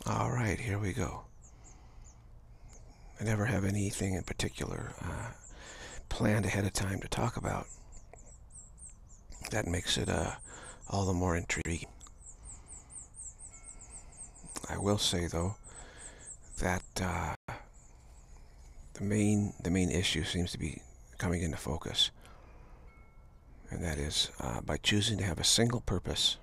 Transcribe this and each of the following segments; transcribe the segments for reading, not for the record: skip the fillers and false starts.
All right, here we go. I never have anything in particular planned ahead of time to talk about. That makes it all the more intriguing. I will say, though, that the main issue seems to be coming into focus, and that is by choosing to have a single purpose.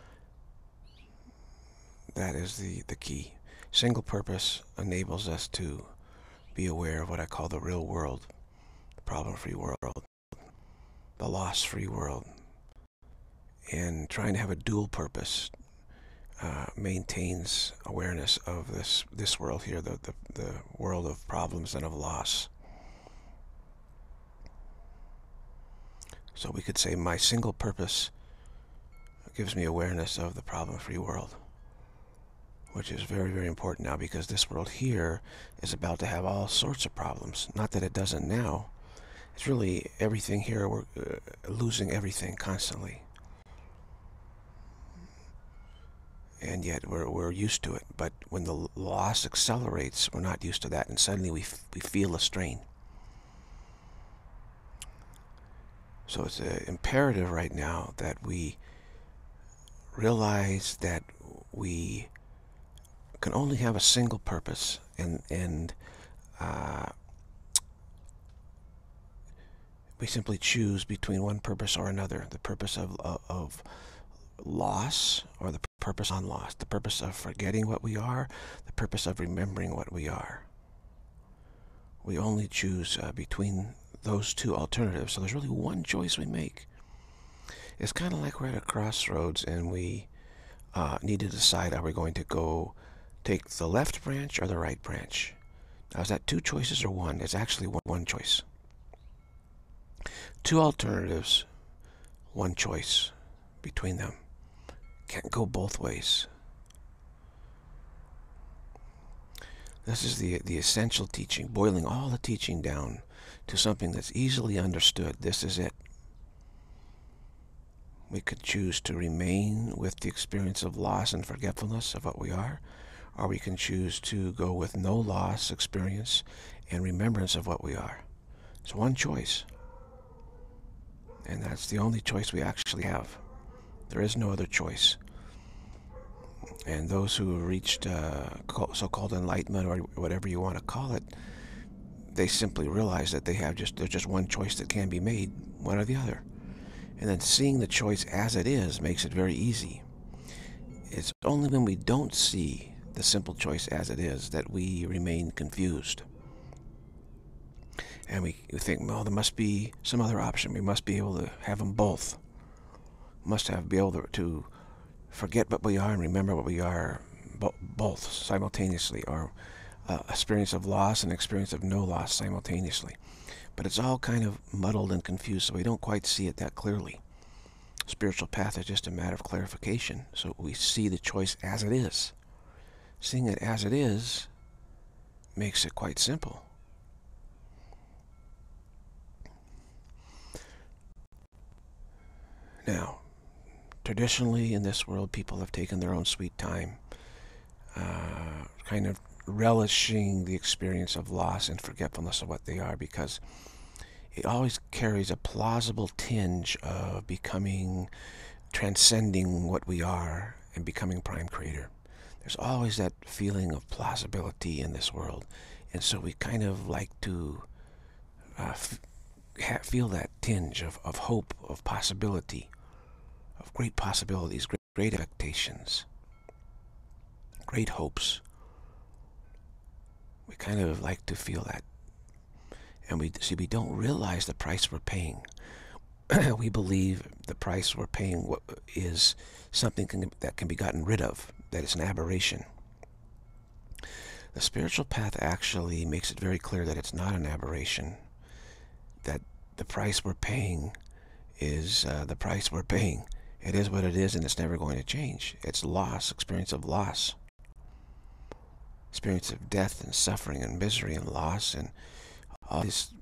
That is the key. Single purpose enables us to be aware of what I call the real world, the problem-free world, the loss-free world, and trying to have a dual purpose maintains awareness of this world here, the world of problems and of loss. So we could say my single purpose gives me awareness of the problem-free world, which is very, very important now, because this world here is about to have all sorts of problems. Not that it doesn't now. It's really everything here. We're losing everything constantly. And yet we're used to it. But when the loss accelerates, we're not used to that, and suddenly we feel a strain. So it's imperative right now that we realize that we can only have a single purpose, and we simply choose between one purpose or another. The purpose of loss, or the purpose on loss, the purpose of forgetting what we are, the purpose of remembering what we are. We only choose between those two alternatives. So there's really one choice we make. It's kind of like we're at a crossroads and we need to decide, are we going to go take the left branch or the right branch? Now, is that two choices or one? It's actually one choice. Two alternatives, one choice between them. Can't go both ways. This is the essential teaching, boiling all the teaching down to something that's easily understood. This is it. We could choose to remain with the experience of loss and forgetfulness of what we are, or we can choose to go with no loss experience and remembrance of what we are. It's one choice. And that's the only choice we actually have. There is no other choice. And those who have reached so-called enlightenment, or whatever you want to call it, they simply realize that there's just one choice that can be made, one or the other. And then seeing the choice as it is makes it very easy. It's only when we don't see the simple choice as it is that we remain confused. And we think, well, there must be some other option. We must be able to have them both. Be able to forget what we are and remember what we are both simultaneously, or experience of loss and experience of no loss simultaneously. But it's all kind of muddled and confused, so we don't quite see it that clearly. Spiritual path is just a matter of clarification, so we see the choice as it is. Seeing it as it is makes it quite simple. Now, traditionally in this world, people have taken their own sweet time, kind of relishing the experience of loss and forgetfulness of what they are, because it always carries a plausible tinge of transcending what we are and becoming prime creator. There's always that feeling of plausibility in this world, and so we kind of like to feel that tinge of hope, of possibility, of great possibilities, great expectations, great hopes. We kind of like to feel that. And we don't realize the price we're paying. We believe the price we're paying is something that can be gotten rid of, that it's an aberration. The spiritual path actually makes it very clear that it's not an aberration, that the price we're paying is the price we're paying. It is what it is, and it's never going to change. It's loss, experience of loss, experience of death and suffering and misery and loss, and all these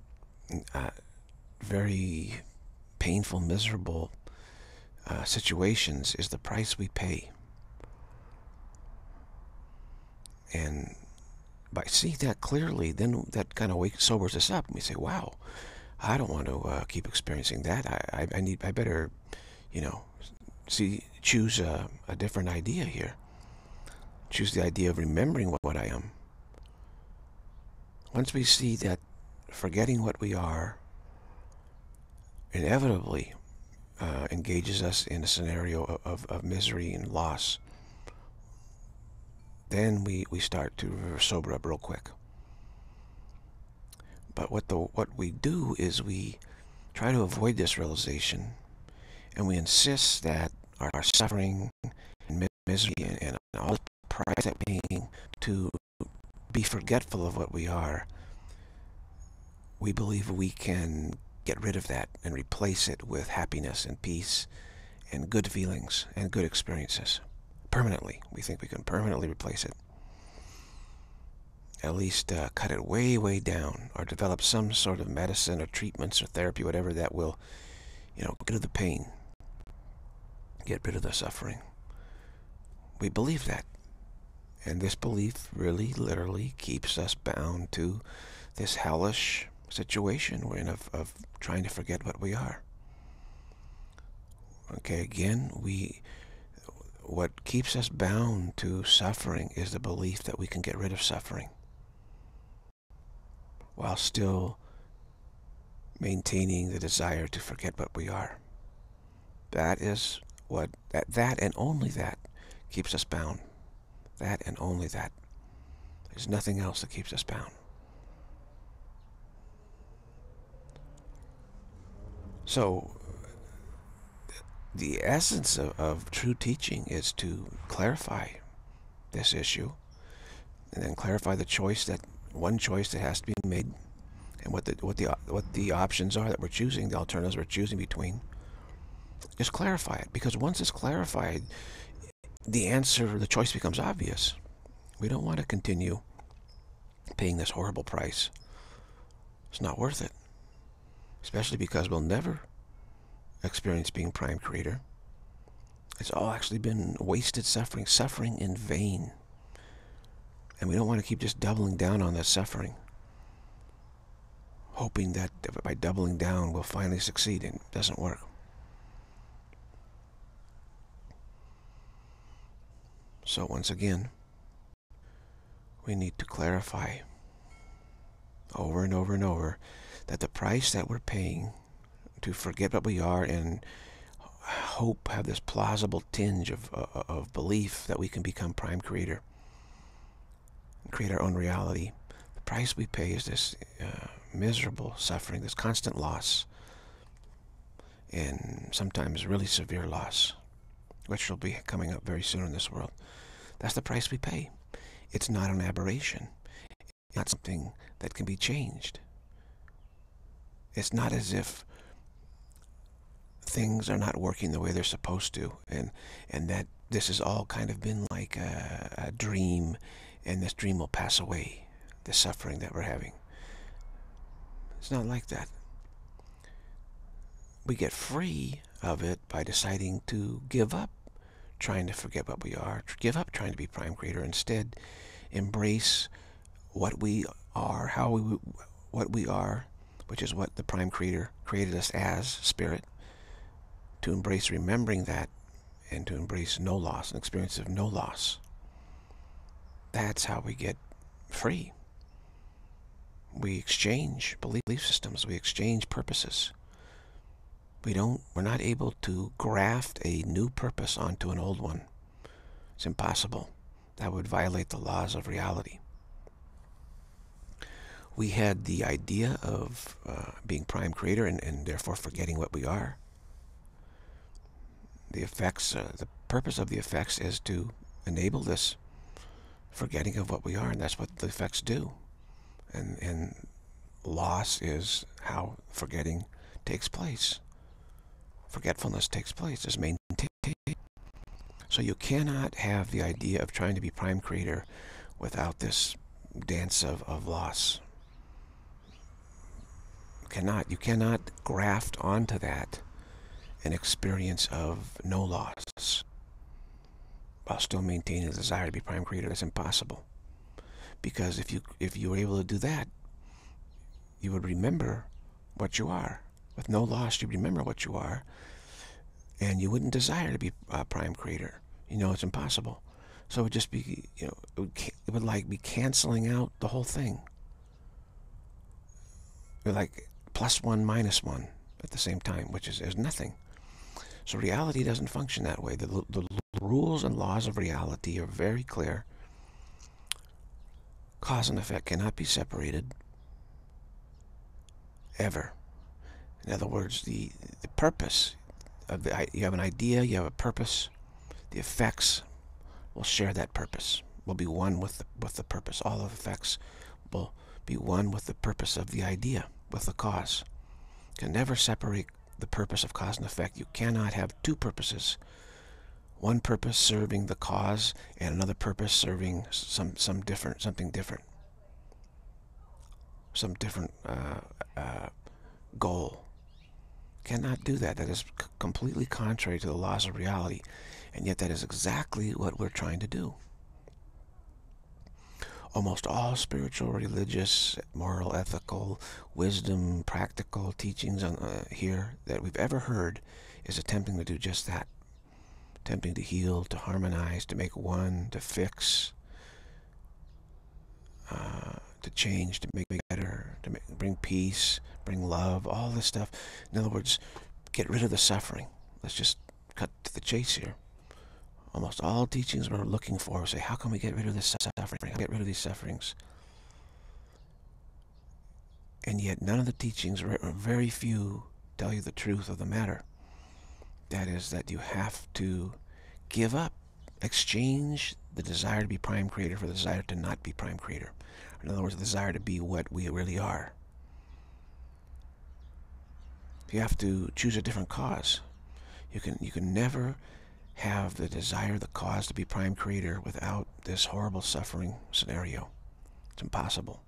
very painful, miserable situations is the price we pay. And by seeing that clearly, then that kind of sobers us up. And we say, wow, I don't want to keep experiencing that. I better, you know, choose a different idea here. Choose the idea of remembering what I am. Once we see that forgetting what we are inevitably engages us in a scenario of misery and loss, then we start to sober up real quick. But what we do is we try to avoid this realization, and we insist that our suffering and misery and all the price that we're paying to be forgetful of what we are, we believe we can get rid of that and replace it with happiness and peace and good feelings and good experiences. Permanently. We think we can permanently replace it. At least cut it way, way down, or develop some sort of medicine or treatments or therapy, whatever that will, get rid of the pain, get rid of the suffering. We believe that. And this belief really, literally keeps us bound to this hellish situation we're in of trying to forget what we are. Okay, again, what keeps us bound to suffering is the belief that we can get rid of suffering while still maintaining the desire to forget what we are. That is that and only that keeps us bound. That and only that. There's nothing else that keeps us bound. So, the essence of true teaching is to clarify this issue, and then clarify one choice that has to be made, and what the options are that we're choosing, the alternatives we're choosing between. Just clarify it, because once it's clarified, the choice becomes obvious. We don't want to continue paying this horrible price. It's not worth it, especially because we'll never experience being prime creator. It's all actually been wasted suffering in vain. And we don't want to keep just doubling down on that suffering, hoping that by doubling down we'll finally succeed, and it doesn't work. So once again, we need to clarify over and over and over that the price that we're paying to forget what we are and have this plausible tinge of belief that we can become prime creator and create our own reality, the price we pay is this miserable suffering, this constant loss, and sometimes really severe loss, which will be coming up very soon in this world. That's the price we pay. It's not an aberration. It's not something that can be changed. It's not as if things are not working the way they're supposed to, and that this has all kind of been like a dream, and this dream will pass away, the suffering that we're having. It's not like that. We get free of it by deciding to give up trying to forget what we are, give up trying to be prime creator, instead embrace what we are, what we are, which is what the prime creator created us as, spirit, to embrace remembering that, and to embrace no loss, an experience of no loss. That's how we get free. We exchange belief systems, we exchange purposes. We're not able to graft a new purpose onto an old one. It's impossible. That would violate the laws of reality. We had the idea of being prime creator and therefore forgetting what we are. The purpose of the effects is to enable this forgetting of what we are, and that's what the effects do. And loss is how forgetting takes place. Forgetfulness takes place. It's maintained. So you cannot have the idea of trying to be prime creator without this dance of loss. You cannot graft onto that an experience of no loss while still maintaining the desire to be prime creator. That's impossible. Because if you were able to do that, you would remember what you are. With no loss, you remember what you are, and you wouldn't desire to be a prime creator. You know it's impossible. So it would just be, it would like be canceling out the whole thing. It would like +1 -1 at the same time, which is nothing. So reality doesn't function that way. The rules and laws of reality are very clear. Cause and effect cannot be separated, ever. In other words, the purpose of you have an idea, you have a purpose, the effects will share that purpose, will be one with the purpose. All of the effects will be one with the purpose of the idea, with the cause. You can never separate the purpose of cause and effect. You cannot have two purposes. One purpose serving the cause and another purpose serving something different. Some different goal. Cannot do that. That is completely contrary to the laws of reality. And yet that is exactly what we're trying to do. Almost all spiritual, religious, moral, ethical, wisdom, practical teachings here that we've ever heard is attempting to do just that. Attempting to heal, to harmonize, to make one, to fix, to change, to make better, to bring peace, bring love, all this stuff. In other words, get rid of the suffering. Let's just cut to the chase here. Almost all teachings we're looking for say, how can we get rid of this suffering? Get rid of these sufferings. And yet none of the teachings, or very few, tell you the truth of the matter. That is that you have to give up, exchange the desire to be prime creator for the desire to not be prime creator. In other words, the desire to be what we really are. You have to choose a different cause. You can never have the desire, the cause to be prime creator without this horrible suffering scenario. It's impossible.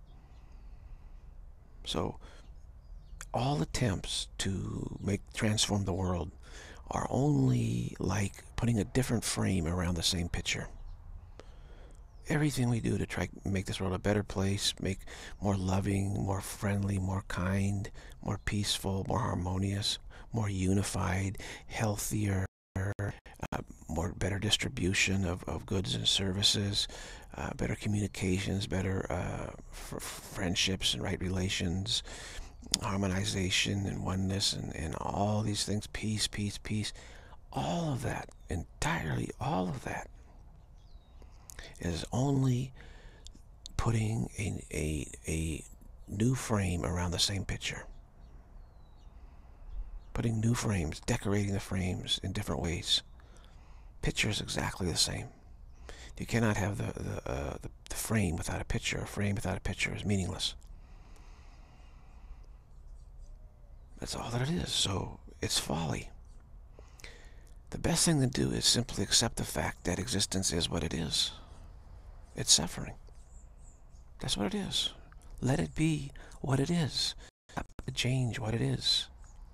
So all attempts to transform the world are only like putting a different frame around the same picture. Everything we do to try to make this world a better place, make more loving, more friendly, more kind, more peaceful, more harmonious, more unified, healthier, better distribution of goods and services, better communications, better friendships and right relations, harmonization and oneness and all these things, peace, all of that, entirely all of that is only putting a new frame around the same picture. Putting new frames, decorating the frames in different ways. Picture is exactly the same. You cannot have the frame without a picture. A frame without a picture is meaningless. That's all that it is. So it's folly. The best thing to do is simply accept the fact that existence is what it is. It's suffering. That's what it is. Let it be what it is. Not to change what it is.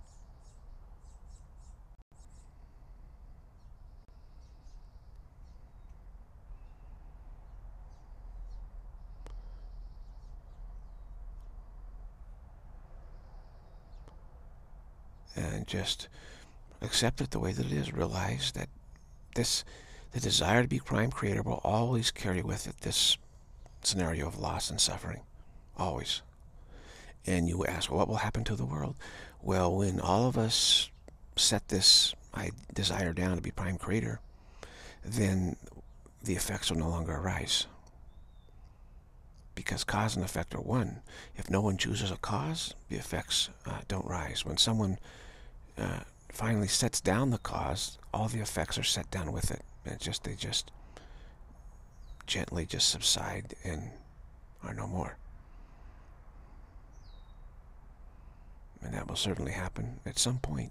And just accept it the way that it is. Realize that the desire to be prime creator will always carry with it this scenario of loss and suffering. Always. And you ask, well, what will happen to the world? Well, when all of us set this desire down to be prime creator, then the effects will no longer arise. Because cause and effect are one. If no one chooses a cause, the effects don't rise. When someone finally sets down the cause, all the effects are set down with it. And they just gently just subside and are no more. And that will certainly happen at some point.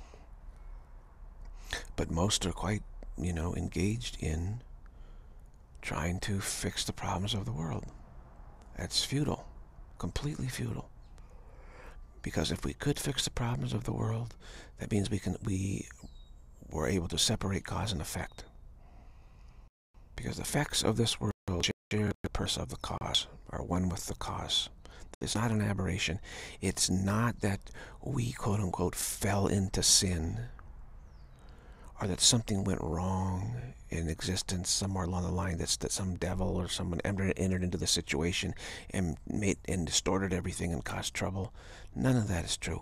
But most are quite, engaged in trying to fix the problems of the world. That's futile, completely futile. Because if we could fix the problems of the world, that means we were able to separate cause and effect. Because the effects of this world share the purpose of the cause, are one with the cause. It's not an aberration. It's not that we, quote unquote, fell into sin, or that something went wrong in existence somewhere along the line, that some devil or someone entered into the situation and distorted everything and caused trouble. None of that is true.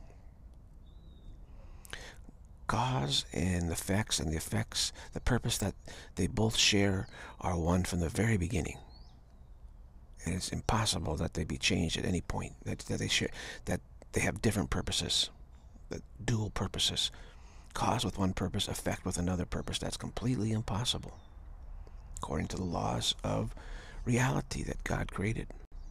Cause and effects, and the effects, the purpose that they both share, are one from the very beginning. And it's impossible that they be changed at any point. That they share, that they have different purposes, that dual purposes. Cause with one purpose, effect with another purpose. That's completely impossible, according to the laws of reality that God created.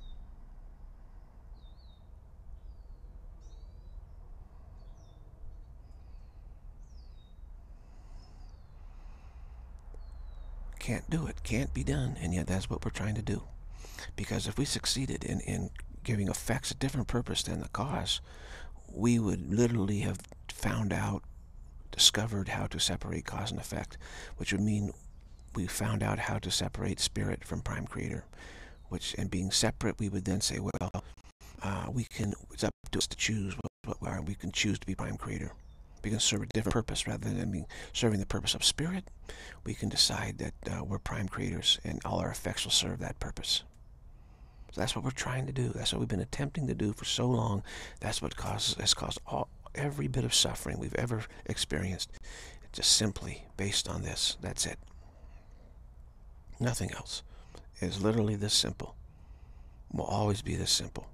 Can't do it. Can't be done. And yet that's what we're trying to do. Because if we succeeded in giving effects a different purpose than the cause, we would literally have discovered how to separate cause and effect, which would mean we found out how to separate spirit from prime creator. And being separate, we would then say, well, it's up to us to choose what we are. We can choose to be prime creator. We can serve a different purpose rather than serving the purpose of spirit. We can decide that we're prime creators, and all our effects will serve that purpose. So that's what we're trying to do. That's what we've been attempting to do for so long. That's what has caused every bit of suffering we've ever experienced. It's just simply based on this. That's it. Nothing else. It's literally this simple. Will always be this simple.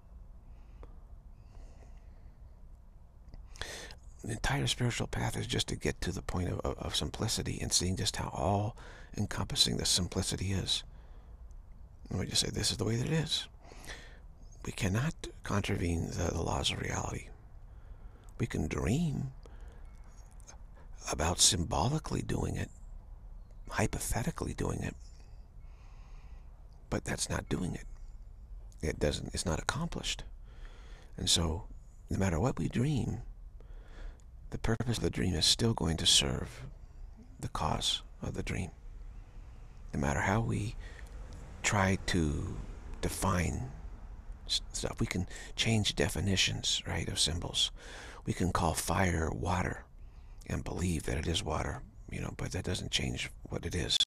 The entire spiritual path is just to get to the point of simplicity and seeing just how all-encompassing the simplicity is. And we just say, this is the way that it is. We cannot contravene the laws of reality. We can dream about symbolically doing it, hypothetically doing it, but that's not doing it. It's not accomplished. And so, no matter what we dream, the purpose of the dream is still going to serve the cause of the dream. No matter how we try to define stuff, we can change definitions, right, of symbols. We can call fire water and believe that it is water, but that doesn't change what it is.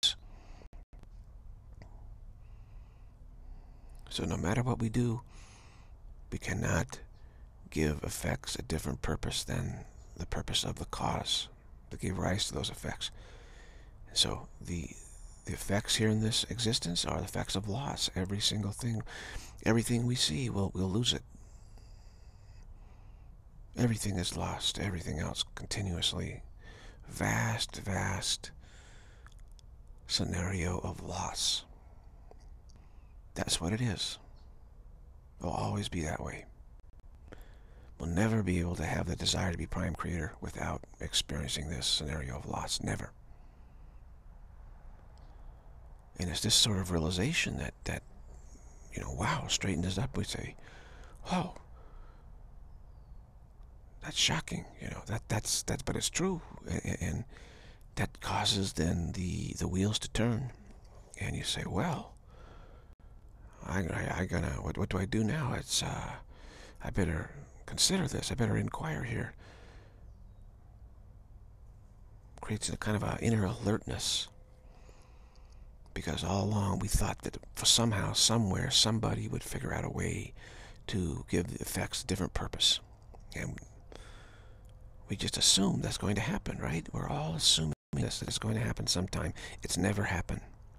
So no matter what we do, we cannot give effects a different purpose than the purpose of the cause that gave rise to those effects. So the effects here in this existence are the effects of loss. Every single thing, everything we see, we'll lose it. Everything is lost. Everything else continuously. Vast, vast scenario of loss. That's what it is. It'll always be that way. We'll never be able to have the desire to be prime creator without experiencing this scenario of loss. Never. And it's this sort of realization that wow, straightened us up. We say, wow, that's shocking. That's but it's true, and that causes then the wheels to turn, and you say, well, what do I do now? I better consider this. I better inquire here. Creates a kind of an inner alertness. Because all along we thought that somehow, somewhere, somebody would figure out a way to give the effects a different purpose. And we just assume that's going to happen, right? We're all assuming that it's going to happen sometime. It's never happened.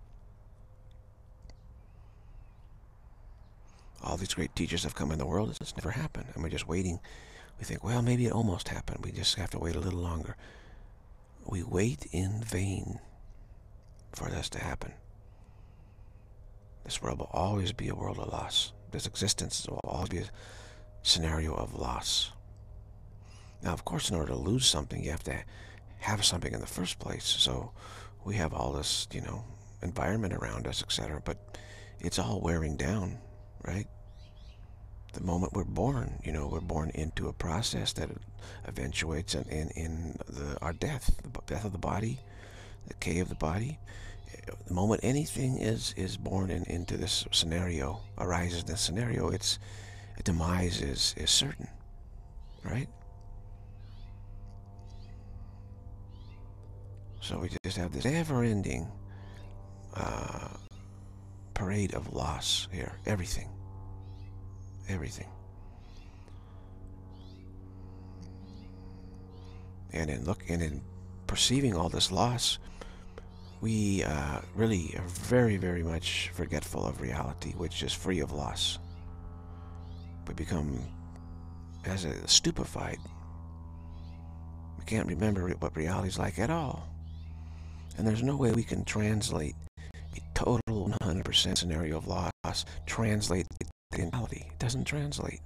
All these great teachers have come in the world. It's never happened. And we're just waiting. We think, well, maybe it almost happened. We just have to wait a little longer. We wait in vain for this to happen. This world will always be a world of loss. This existence will always be a scenario of loss. Now, of course, in order to lose something, you have to have something in the first place. So we have all this, environment around us, etc. But it's all wearing down, right? The moment we're born, we're born into a process that eventuates in our death, the death of the body, the decay of the body. the moment anything is born into this scenario, arises in this scenario, its demise is certain, right? So we just have this never-ending parade of loss here. Everything. And in perceiving all this loss, we really are very, very much forgetful of reality, which is free of loss. We become as a stupefied. We can't remember what reality is like at all. And there's no way we can translate a total 100% scenario of loss, translate it to reality. It doesn't translate.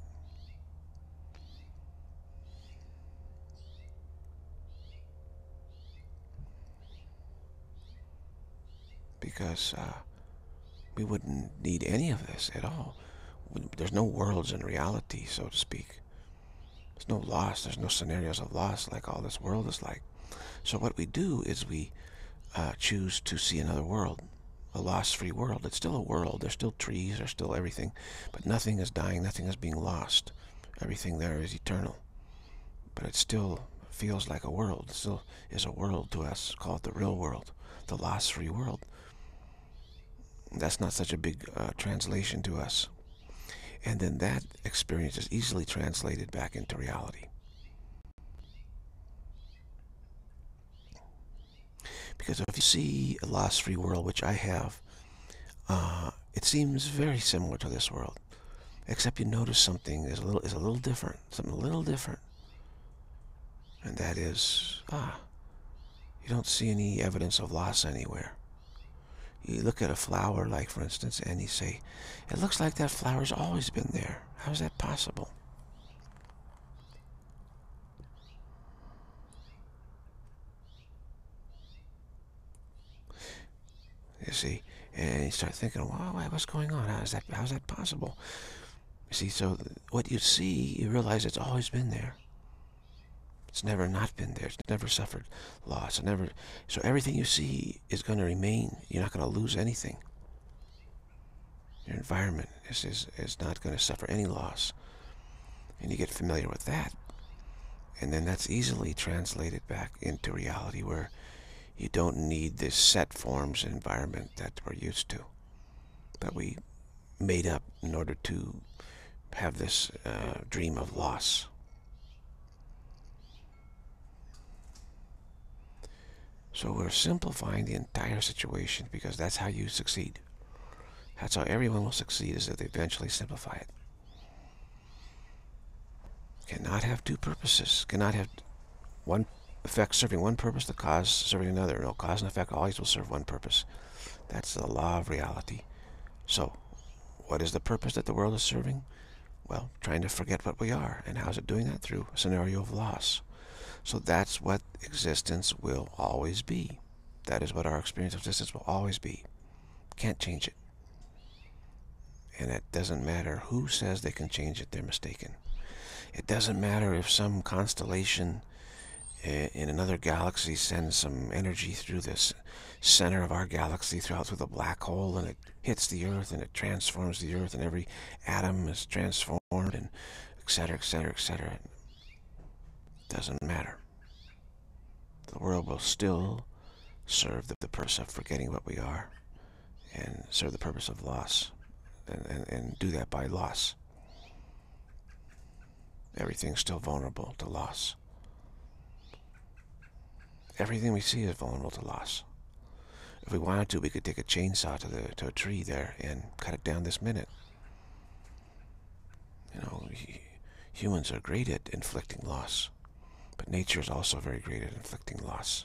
Because we wouldn't need any of this at all. There's no worlds in reality, so to speak. There's no loss. There's no scenarios of loss like all this world is like. So what we do is we choose to see another world, a loss-free world. It's still a world. There's still trees. There's still everything. But nothing is dying. Nothing is being lost. Everything there is eternal. But it still feels like a world. It still is a world to us. Call it the real world, the loss-free world. That's not such a big translation to us. And then that experience is easily translated back into reality. Because if you see a loss-free world, which I have, it seems very similar to this world, except you notice something is a little different, something a little different, and that is, you don't see any evidence of loss anywhere. You look at a flower, like for instance, and you say, it looks like that flower's always been there. How is that possible? You see, and you start thinking, wow, what's going on? How's that possible? You see, so what you see, you realize it's always been there. It's never not been there. It's never suffered loss. So everything you see is going to remain. You're not going to lose anything. Your environment is not going to suffer any loss. And you get familiar with that. And then that's easily translated back into reality where you don't need this set forms environment that we're used to, that we made up in order to have this dream of loss. So we're simplifying the entire situation because that's how you succeed. That's how everyone will succeed, is that they eventually simplify it. Cannot have two purposes. Cannot have one effect serving one purpose, the cause serving another. No, cause and effect always will serve one purpose. That's the law of reality. So, what is the purpose that the world is serving? Well, trying to forget what we are. And how is it doing that? Through a scenario of loss. So that's what existence will always be. That is what our experience of existence will always be. Can't change it. And it doesn't matter who says they can change it, they're mistaken. It doesn't matter if some constellation in another galaxy sends some energy through this center of our galaxy through the black hole, and it hits the Earth and it transforms the Earth, and every atom is transformed, and etc., etc., etc. It doesn't matter. The world will still serve the purpose of forgetting what we are, and serve the purpose of loss, and do that by loss. Everything's still vulnerable to loss. Everything we see is vulnerable to loss. If we wanted to, we could take a chainsaw to a tree there and cut it down this minute. You know, humans are great at inflicting loss, but nature is also very great at inflicting loss.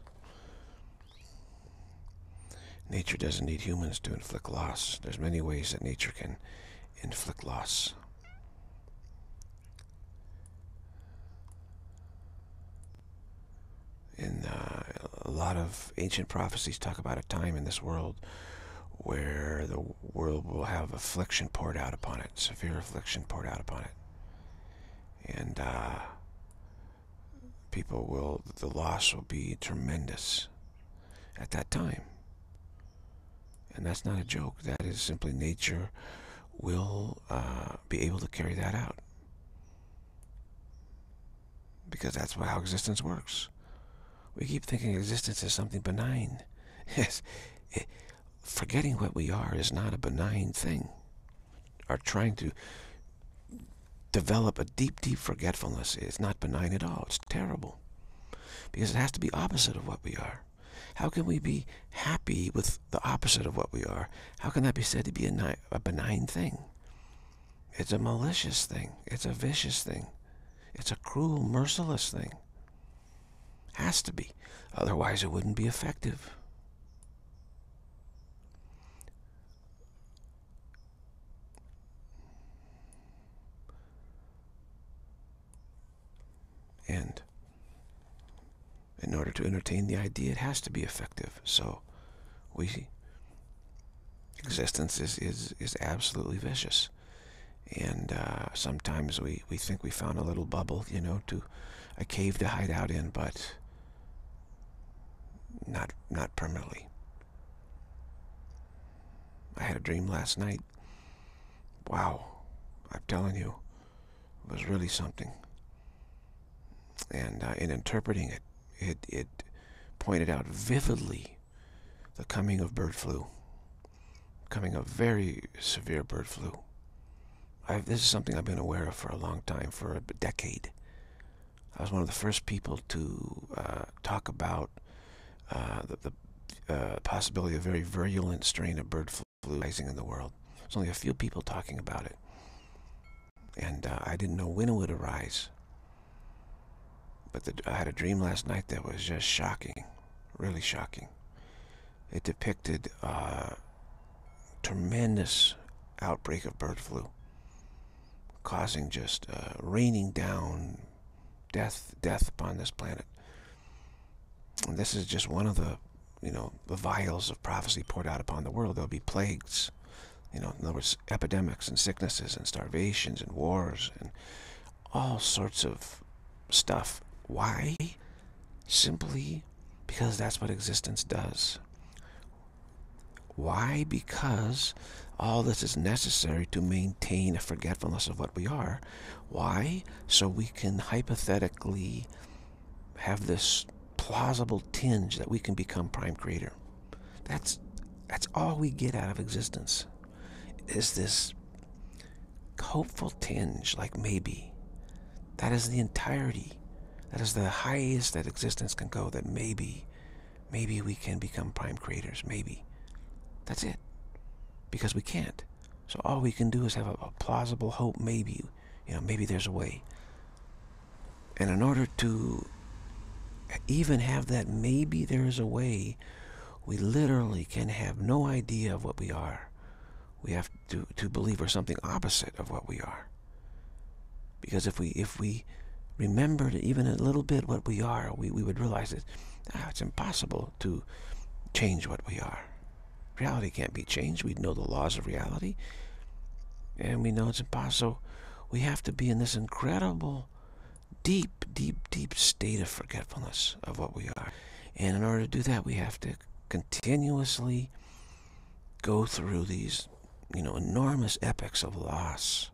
Nature doesn't need humans to inflict loss. There's many ways that nature can inflict loss. And a lot of ancient prophecies talk about a time in this world where the world will have affliction poured out upon it, severe affliction poured out upon it. And the loss will be tremendous at that time. And that's not a joke. That is simply nature will be able to carry that out. Because that's how existence works. We keep thinking existence is something benign. Yes, forgetting what we are is not a benign thing. Or trying to develop a deep, deep forgetfulness is not benign at all. It's terrible. Because it has to be opposite of what we are. How can we be happy with the opposite of what we are? How can that be said to be a benign thing? It's a malicious thing. It's a vicious thing. It's a cruel, merciless thing. Has to be. Otherwise it wouldn't be effective. And in order to entertain the idea, it has to be effective. So existence is absolutely vicious. And sometimes we think we found a little bubble, a cave to hide out in, but not permanently. I had a dream last night. Wow, I'm telling you, it was really something. And in interpreting it, it pointed out vividly the coming of bird flu, coming of very severe bird flu. This is something I've been aware of for a long time, for a decade. I was one of the first people to talk about the possibility of a very virulent strain of bird flu rising in the world. There's only a few people talking about it. And I didn't know when it would arise. But I had a dream last night that was just shocking, really shocking. It depicted a tremendous outbreak of bird flu, causing just raining down death upon this planet. And this is just one of the vials of prophecy poured out upon the world. There'll be plagues, in other words, epidemics and sicknesses and starvations and wars and all sorts of stuff. Why? Simply because that's what existence does. Why? Because all this is necessary to maintain a forgetfulness of what we are. Why? So we can hypothetically have this plausible tinge that we can become prime creator. That's all we get out of existence, is this hopeful tinge, like maybe. That is the entirety. That is the highest that existence can go, that maybe we can become prime creators, maybe. That's it. Because we can't. So all we can do is have a plausible hope, maybe. Maybe there's a way. And in order to even have that maybe there is a way, we literally can have no idea of what we are. We have to believe we're something opposite of what we are. Because if we remembered even a little bit what we are, we would realize that it's impossible to change what we are. Reality can't be changed. We know the laws of reality, and we know it's impossible. We have to be in this incredible, deep, deep, deep state of forgetfulness of what we are. And in order to do that, we have to continuously go through these, enormous epics of loss.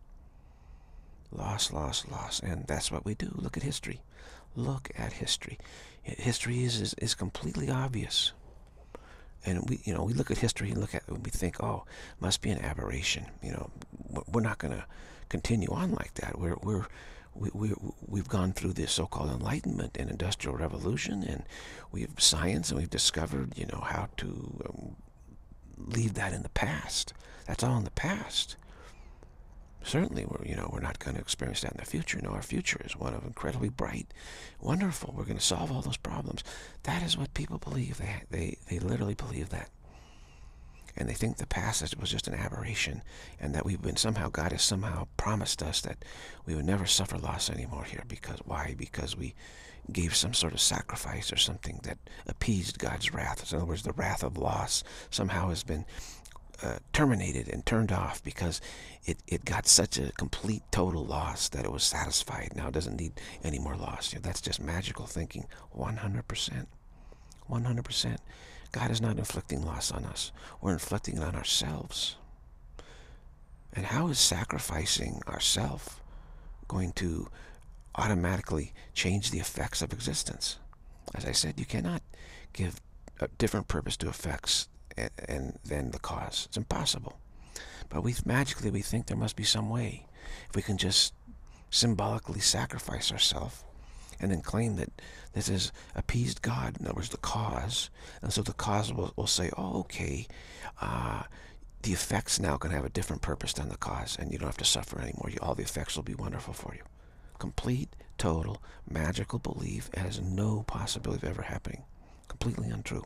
Loss. And that's what we do. Look at history. Look at history. History is completely obvious. And we look at history and we think, oh, must be an aberration. We're not going to continue on like that. We've gone through this so-called Enlightenment and Industrial Revolution, and we have science, and we've discovered, how to leave that in the past. That's all in the past. Certainly, we're not going to experience that in the future. No, our future is one of incredibly bright, wonderful. We're going to solve all those problems. That is what people believe. They literally believe that. And they think the past was just an aberration, and that God has somehow promised us that we would never suffer loss anymore here. Why? Because we gave some sort of sacrifice or something that appeased God's wrath. In other words, the wrath of loss somehow has been terminated and turned off because it got such a complete total loss that it was satisfied. Now it doesn't need any more loss. That's just magical thinking. 100%. God is not inflicting loss on us. We're inflicting it on ourselves. And how is sacrificing ourself going to automatically change the effects of existence? As I said, you cannot give a different purpose to effects and then the cause. It's impossible. But we think there must be some way. If we can just symbolically sacrifice ourselves and then claim that this has appeased God, in other words, the cause, and so the cause will say, oh, okay, the effects now can have a different purpose than the cause, and you don't have to suffer anymore. All the effects will be wonderful for you. Complete, total, magical belief has no possibility of ever happening. Completely untrue.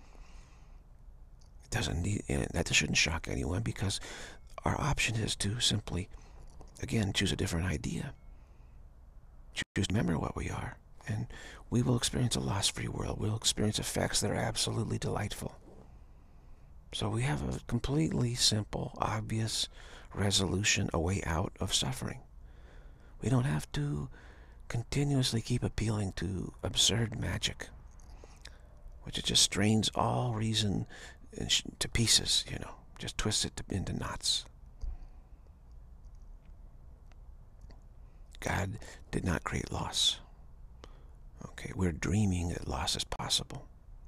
It doesn't need, and that shouldn't shock anyone, because our option is to simply, again, choose a different idea. Choose to remember what we are, and we will experience a loss-free world. We'll experience effects that are absolutely delightful. So we have a completely simple, obvious resolution, a way out of suffering. We don't have to continuously keep appealing to absurd magic, which it just strains all reason to pieces, just twists it into knots. God did not create loss. Okay, we're dreaming that loss is possible.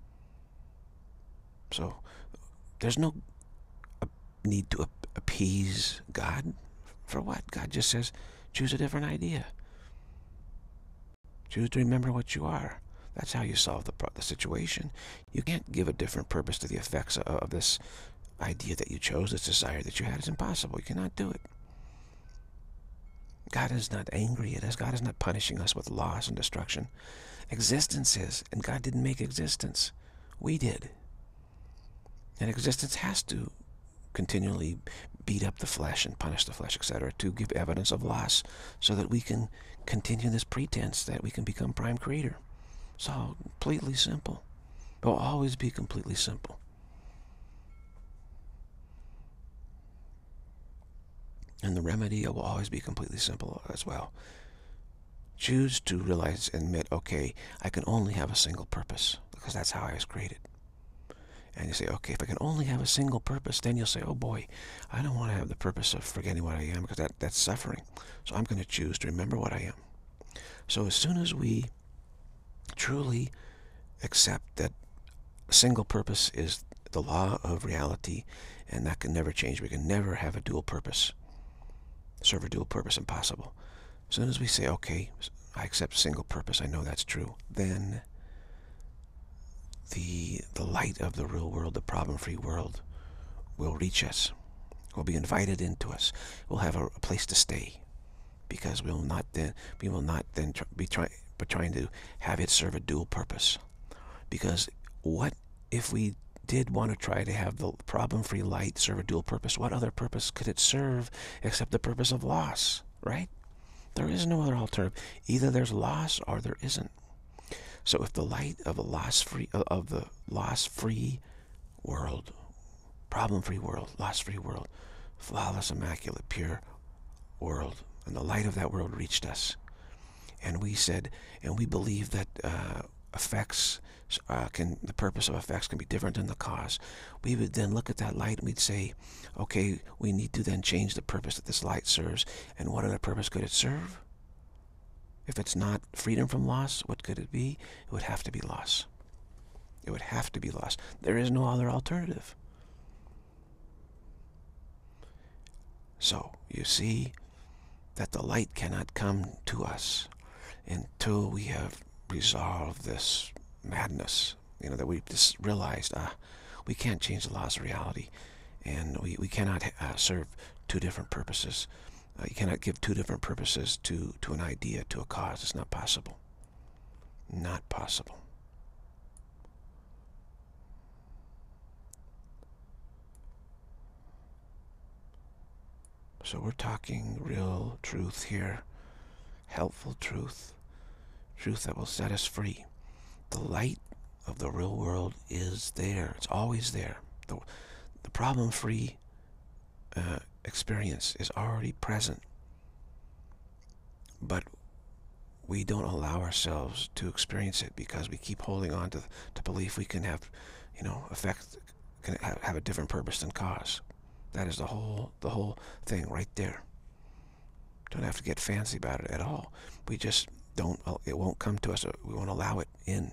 So there's no need to appease God. For what? God just says, choose a different idea. Choose to remember what you are. That's how you solve the situation. You can't give a different purpose to the effects of this idea that you chose, this desire that you had. It's impossible. You cannot do it. God is not angry at us. God is not punishing us with loss and destruction. Existence is, and God didn't make existence. We did. And existence has to continually beat up the flesh and punish the flesh, etc., to give evidence of loss so that we can continue this pretense that we can become prime creator. It's all completely simple. It will always be completely simple. And the remedy will always be completely simple as well. Choose to realize and admit, okay, I can only have a single purpose, because that's how I was created. And you say, okay, if I can only have a single purpose, then you'll say, oh boy, I don't want to have the purpose of forgetting what I am, because that's suffering. So I'm going to choose to remember what I am. So as soon as we truly accept that a single purpose is the law of reality, and that can never change, we can never have a dual purpose, serve a dual purpose, impossible. As soon as we say, okay, I accept single purpose, I know that's true, then the light of the real world, the problem-free world, will reach us, will be invited into us. We'll have a place to stay, because we will not then be trying to have it serve a dual purpose. Because what if we did want to try to have the problem-free light serve a dual purpose? What other purpose could it serve except the purpose of loss, right? There is no other alternative. Either there's loss or there isn't. So if the light of the loss-free world, problem-free world, loss-free world, flawless, immaculate, pure world, and the light of that world reached us, and we said, and we believe that effects the purpose of effects can be different than the cause, we would then look at that light and we'd say, okay, we need to then change the purpose that this light serves. And what other purpose could it serve? If it's not freedom from loss, what could it be? It would have to be loss. It would have to be loss. There is no other alternative. So you see that the light cannot come to us until we have resolved this madness, that we've just realized we can't change the laws of reality, and we cannot serve two different purposes. You cannot give two different purposes to an idea, to a cause. It's not possible. Not possible. So we're talking real truth here, helpful truth, truth that will set us free. The light of the real world is there. It's always there. The problem-free experience is already present. But we don't allow ourselves to experience it because we keep holding on to belief we can have effect can have a different purpose than cause. That is the whole thing right there. Don't have to get fancy about it at all. We just don't, it won't come to us. We won't allow it in.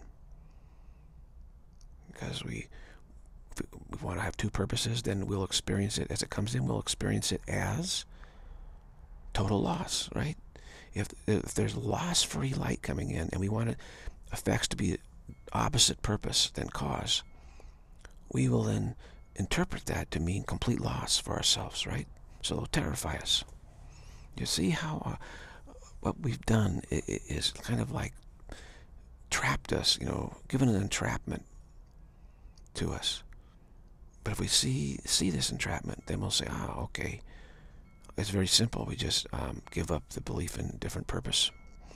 Because we want to have two purposes, then we'll experience it as it comes in. We'll experience it as total loss, right? If there's loss-free light coming in, and we want effects to be opposite purpose than cause, we will then interpret that to mean complete loss for ourselves, right? So it'll terrify us. You see how what we've done is kind of like trapped us, given an entrapment to us. But if we see this entrapment, then we'll say, okay, it's very simple. We just give up the belief in different purpose.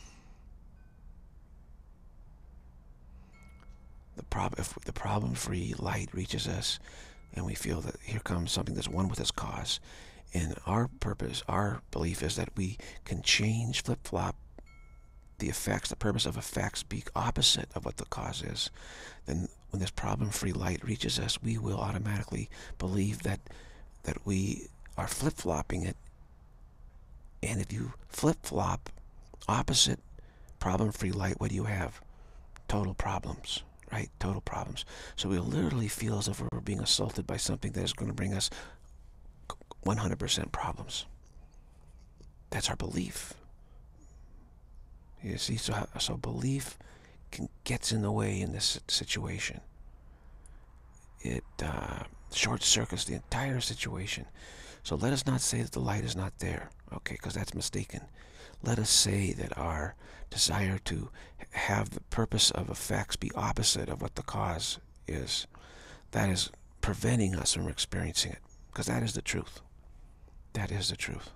If the problem-free light reaches us, and we feel that here comes something that's one with its cause, and our purpose, our belief is that we can change, flip-flop the effects, the purpose of effects be opposite of what the cause is, then when this problem-free light reaches us, we will automatically believe that we are flip-flopping it. And if you flip-flop opposite problem-free light, what do you have? Total problems, right? Total problems. So we'll literally feel as if we're being assaulted by something that is going to bring us 100% problems. That's our belief. You see, so belief gets in the way in this situation. It short-circuits the entire situation. So let us not say that the light is not there, okay, because that's mistaken. Let us say that our desire to have the purpose of effects be opposite of what the cause is, that is preventing us from experiencing it, because that is the truth. That is the truth.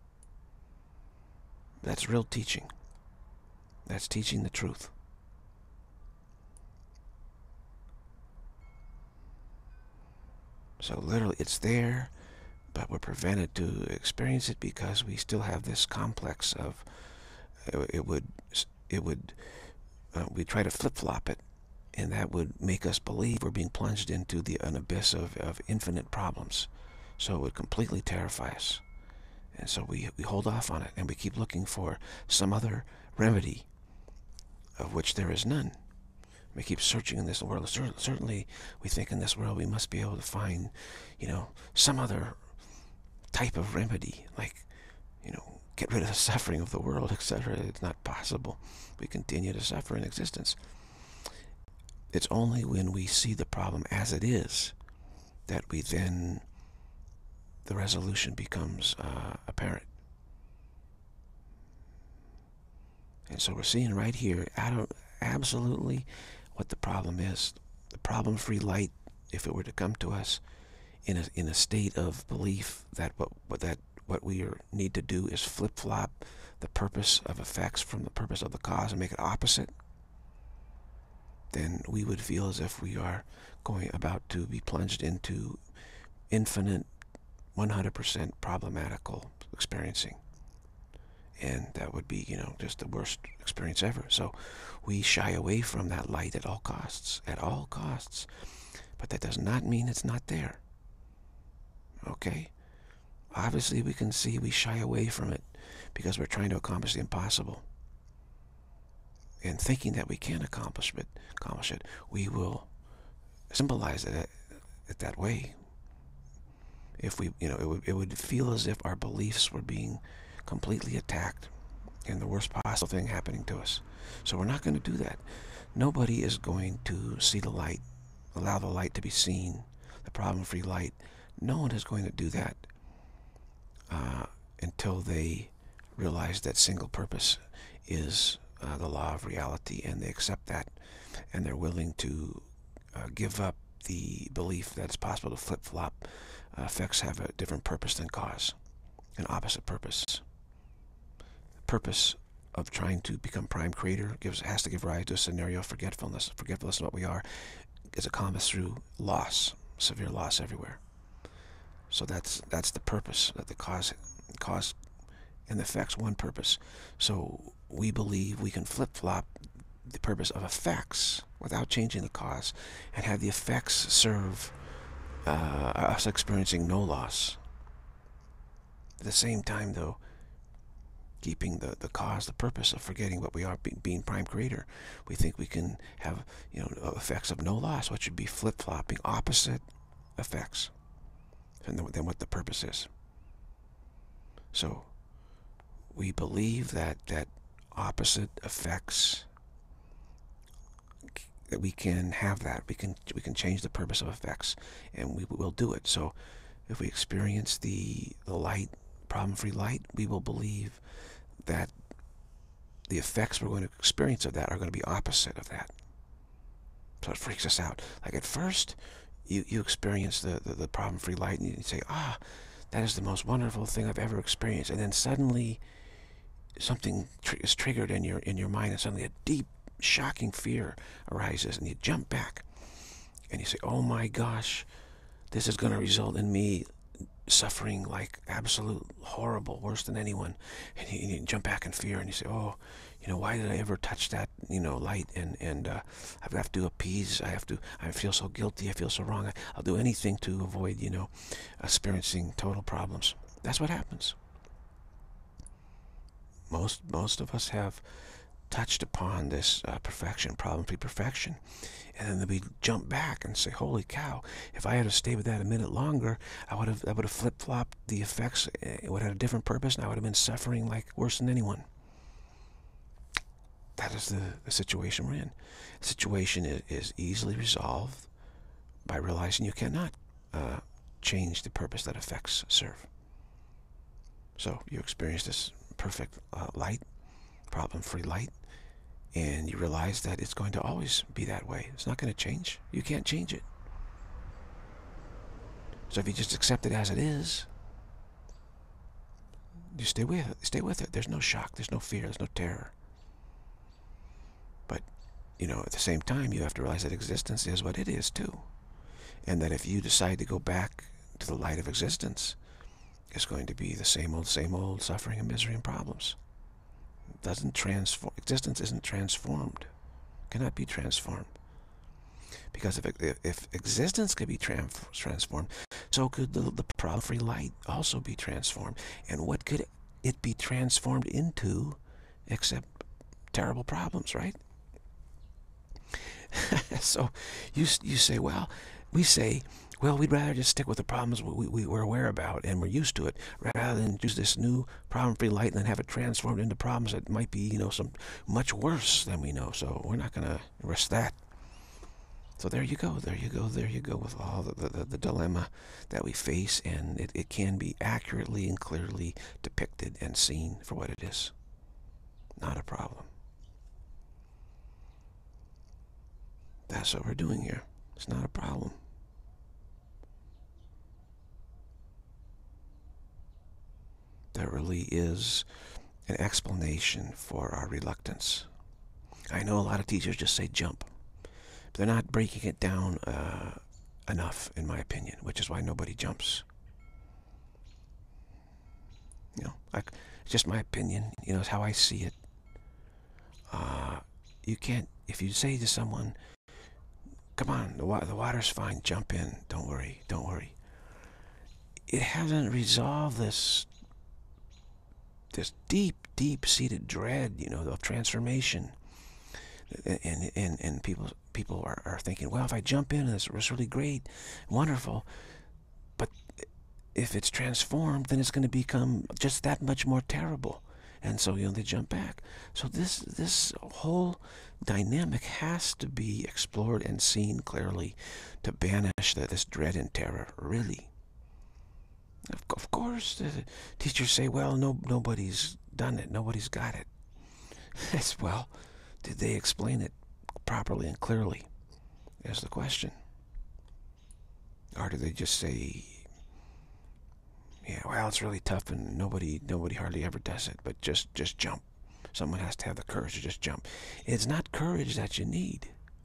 That's real teaching. That's teaching the truth. So literally, it's there, but we're prevented to experience it because we still have this complex of we try to flip-flop it, and that would make us believe we're being plunged into an abyss of infinite problems. So it would completely terrify us. And so we hold off on it, and we keep looking for some other remedy, of which there is none. We keep searching in this world. Certainly, we think in this world we must be able to find, some other type of remedy, like, get rid of the suffering of the world, etc. It's not possible. We continue to suffer in existence. It's only when we see the problem as it is that the resolution becomes apparent. And so we're seeing right here, absolutely what the problem is. The problem-free light, if it were to come to us in a state of belief that what we need to do is flip-flop the purpose of effects from the purpose of the cause and make it opposite, then we would feel as if we are about to be plunged into infinite, 100% problematical experiencing. And that would be, just the worst experience ever. So we shy away from that light at all costs, But that does not mean it's not there. Okay? Obviously, we can see we shy away from it because we're trying to accomplish the impossible. And thinking that we can accomplish it, we will symbolize it that way. If we, it would feel as if our beliefs were being completely attacked and the worst possible thing happening to us. So we're not going to do that. Nobody is going to see the light, allow the light to be seen, the problem-free light. No one is going to do that until they realize that single purpose is the law of reality, and they accept that, and they're willing to give up the belief that it's possible to flip-flop. Effects have a different purpose than cause, an opposite purpose. The purpose of trying to become prime creator has to give rise to a scenario of forgetfulness. Forgetfulness of what we are is accomplished through loss, severe loss everywhere. So that's the purpose, that the cause and the effects one purpose. So we believe we can flip-flop the purpose of effects without changing the cause, and have the effects serve us experiencing no loss. At the same time, though, keeping the cause, the purpose of forgetting what we are, being prime creator, we think we can have effects of no loss, which would be flip-flopping opposite effects than what the purpose is. So we believe that opposite effects, that we can have that. We can change the purpose of effects, and we will do it. So if we experience the light, problem-free light, we will believe that the effects we're going to experience of that are going to be opposite of that. So it freaks us out. Like at first, you experience the problem-free light, and you say, that is the most wonderful thing I've ever experienced. And then suddenly something is triggered in your mind, and suddenly a deep, shocking fear arises, and you jump back, and you say, oh my gosh, this is going to result in me suffering like absolute horrible, worse than anyone. And you jump back in fear, and you say, oh, why did I ever touch that, light? And I have to appease. I feel so guilty. I feel so wrong. I'll do anything to avoid, experiencing total problems. That's what happens. Most of us have touched upon this perfection, problem-free perfection, and then we jump back and say, holy cow, if I had to stay with that a minute longer, I would have flip-flopped the effects. It would have had a different purpose, and I would have been suffering like worse than anyone. That is the situation we're in. The situation is easily resolved by realizing you cannot change the purpose that effects serve. So you experience this perfect light, problem-free light, and you realize that it's going to always be that way. It's not going to change. You can't change it. So if you just accept it as it is, you stay with it. Stay with it. There's no shock. There's no fear. There's no terror. But, at the same time, you have to realize that existence is what it is, too. And that if you decide to go back to the light of existence, it's going to be the same old suffering and misery and problems. Doesn't transform. Existence isn't transformed. Cannot be transformed. Because if existence could be transformed, so could the problem-free light also be transformed. And what could it be transformed into except terrible problems, right? So you say, we'd rather just stick with the problems we're aware about and we're used to it, rather than use this new problem-free light and then have it transformed into problems that might be, some much worse than we know. So we're not going to risk that. So there you go with all the dilemma that we face, and it can be accurately and clearly depicted and seen for what it is. Not a problem. That's what we're doing here. It's not a problem. There really is an explanation for our reluctance. I know a lot of teachers just say jump, but they're not breaking it down enough, in my opinion, which is why nobody jumps. It's just my opinion. It's how I see it. You can't, if you say to someone, come on, the water's fine, jump in, don't worry. It hasn't resolved this deep-seated dread, of transformation. And people are thinking, well, if I jump in, it's really great, wonderful, but if it's transformed, then it's going to become just that much more terrible. And so, they jump back. So this whole dynamic has to be explored and seen clearly to banish this dread and terror, really. Of course, the teachers say, well, nobody's done it. Nobody's got it. Well, did they explain it properly and clearly? Is the question. Or do they just say, yeah, well, it's really tough and nobody hardly ever does it, but just jump. Someone has to have the courage to just jump. It's not courage that you need.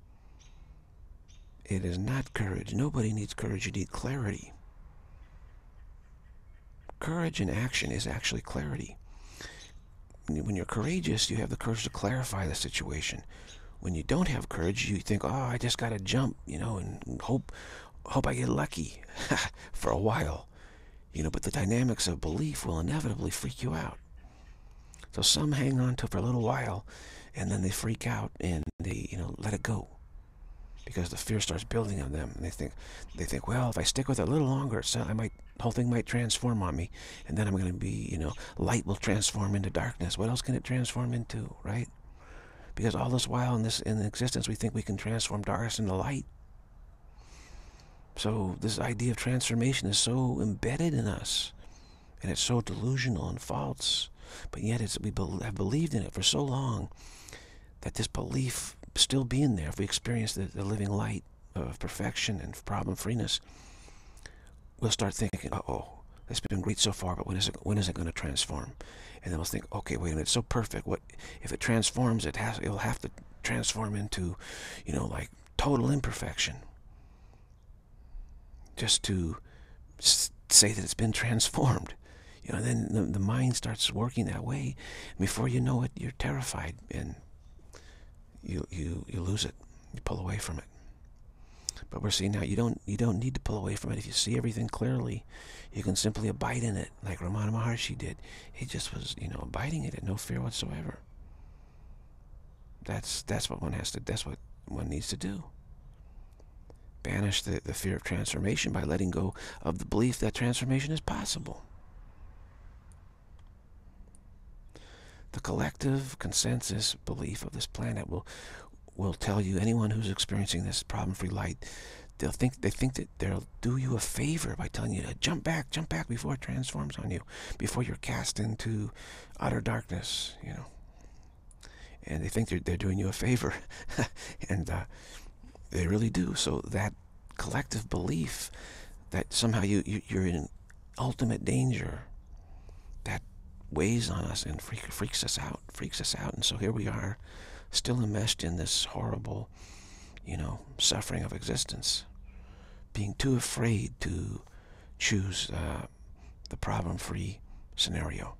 It is not courage. Nobody needs courage. You need clarity. Courage in action is actually clarity. When you're courageous, you have the courage to clarify the situation. When you don't have courage, you think, oh, I just got to jump, and hope I get lucky for a while. But the dynamics of belief will inevitably freak you out. So some hang on to it for a little while, and then they freak out and they, let it go, because the fear starts building on them. And they think, well, if I stick with it a little longer, the whole thing might transform on me, and then I'm going to be, light will transform into darkness. What else can it transform into, right? Because all this while in existence, we think we can transform darkness into light. So this idea of transformation is so embedded in us, and it's so delusional and false. But yet we have believed in it for so long that this belief still being there, if we experience the living light of perfection and problem freeness, we'll start thinking, uh-oh, it's been great so far, but when is it going to transform? And then we'll think, okay, wait a minute, it's so perfect. What if it transforms? It'll have to transform into, like total imperfection, just to say that it's been transformed. Then the mind starts working that way. Before you know it, you're terrified, and you lose it. You pull away from it. But we're seeing now you don't need to pull away from it. If you see everything clearly, you can simply abide in it, like Ramana Maharshi did. He just was, abiding in it, no fear whatsoever. That's what one has to. That's what one needs to do. Banish the fear of transformation by letting go of the belief that transformation is possible. The collective consensus belief of this planet will tell you, anyone who's experiencing this problem-free light, they think that they'll do you a favor by telling you to jump back before it transforms on you, before you're cast into utter darkness, And they think they're doing you a favor, and they really do. So that collective belief that somehow you're in ultimate danger, that weighs on us and freaks us out. And so here we are, still enmeshed in this horrible, suffering of existence, being too afraid to choose the problem-free scenario.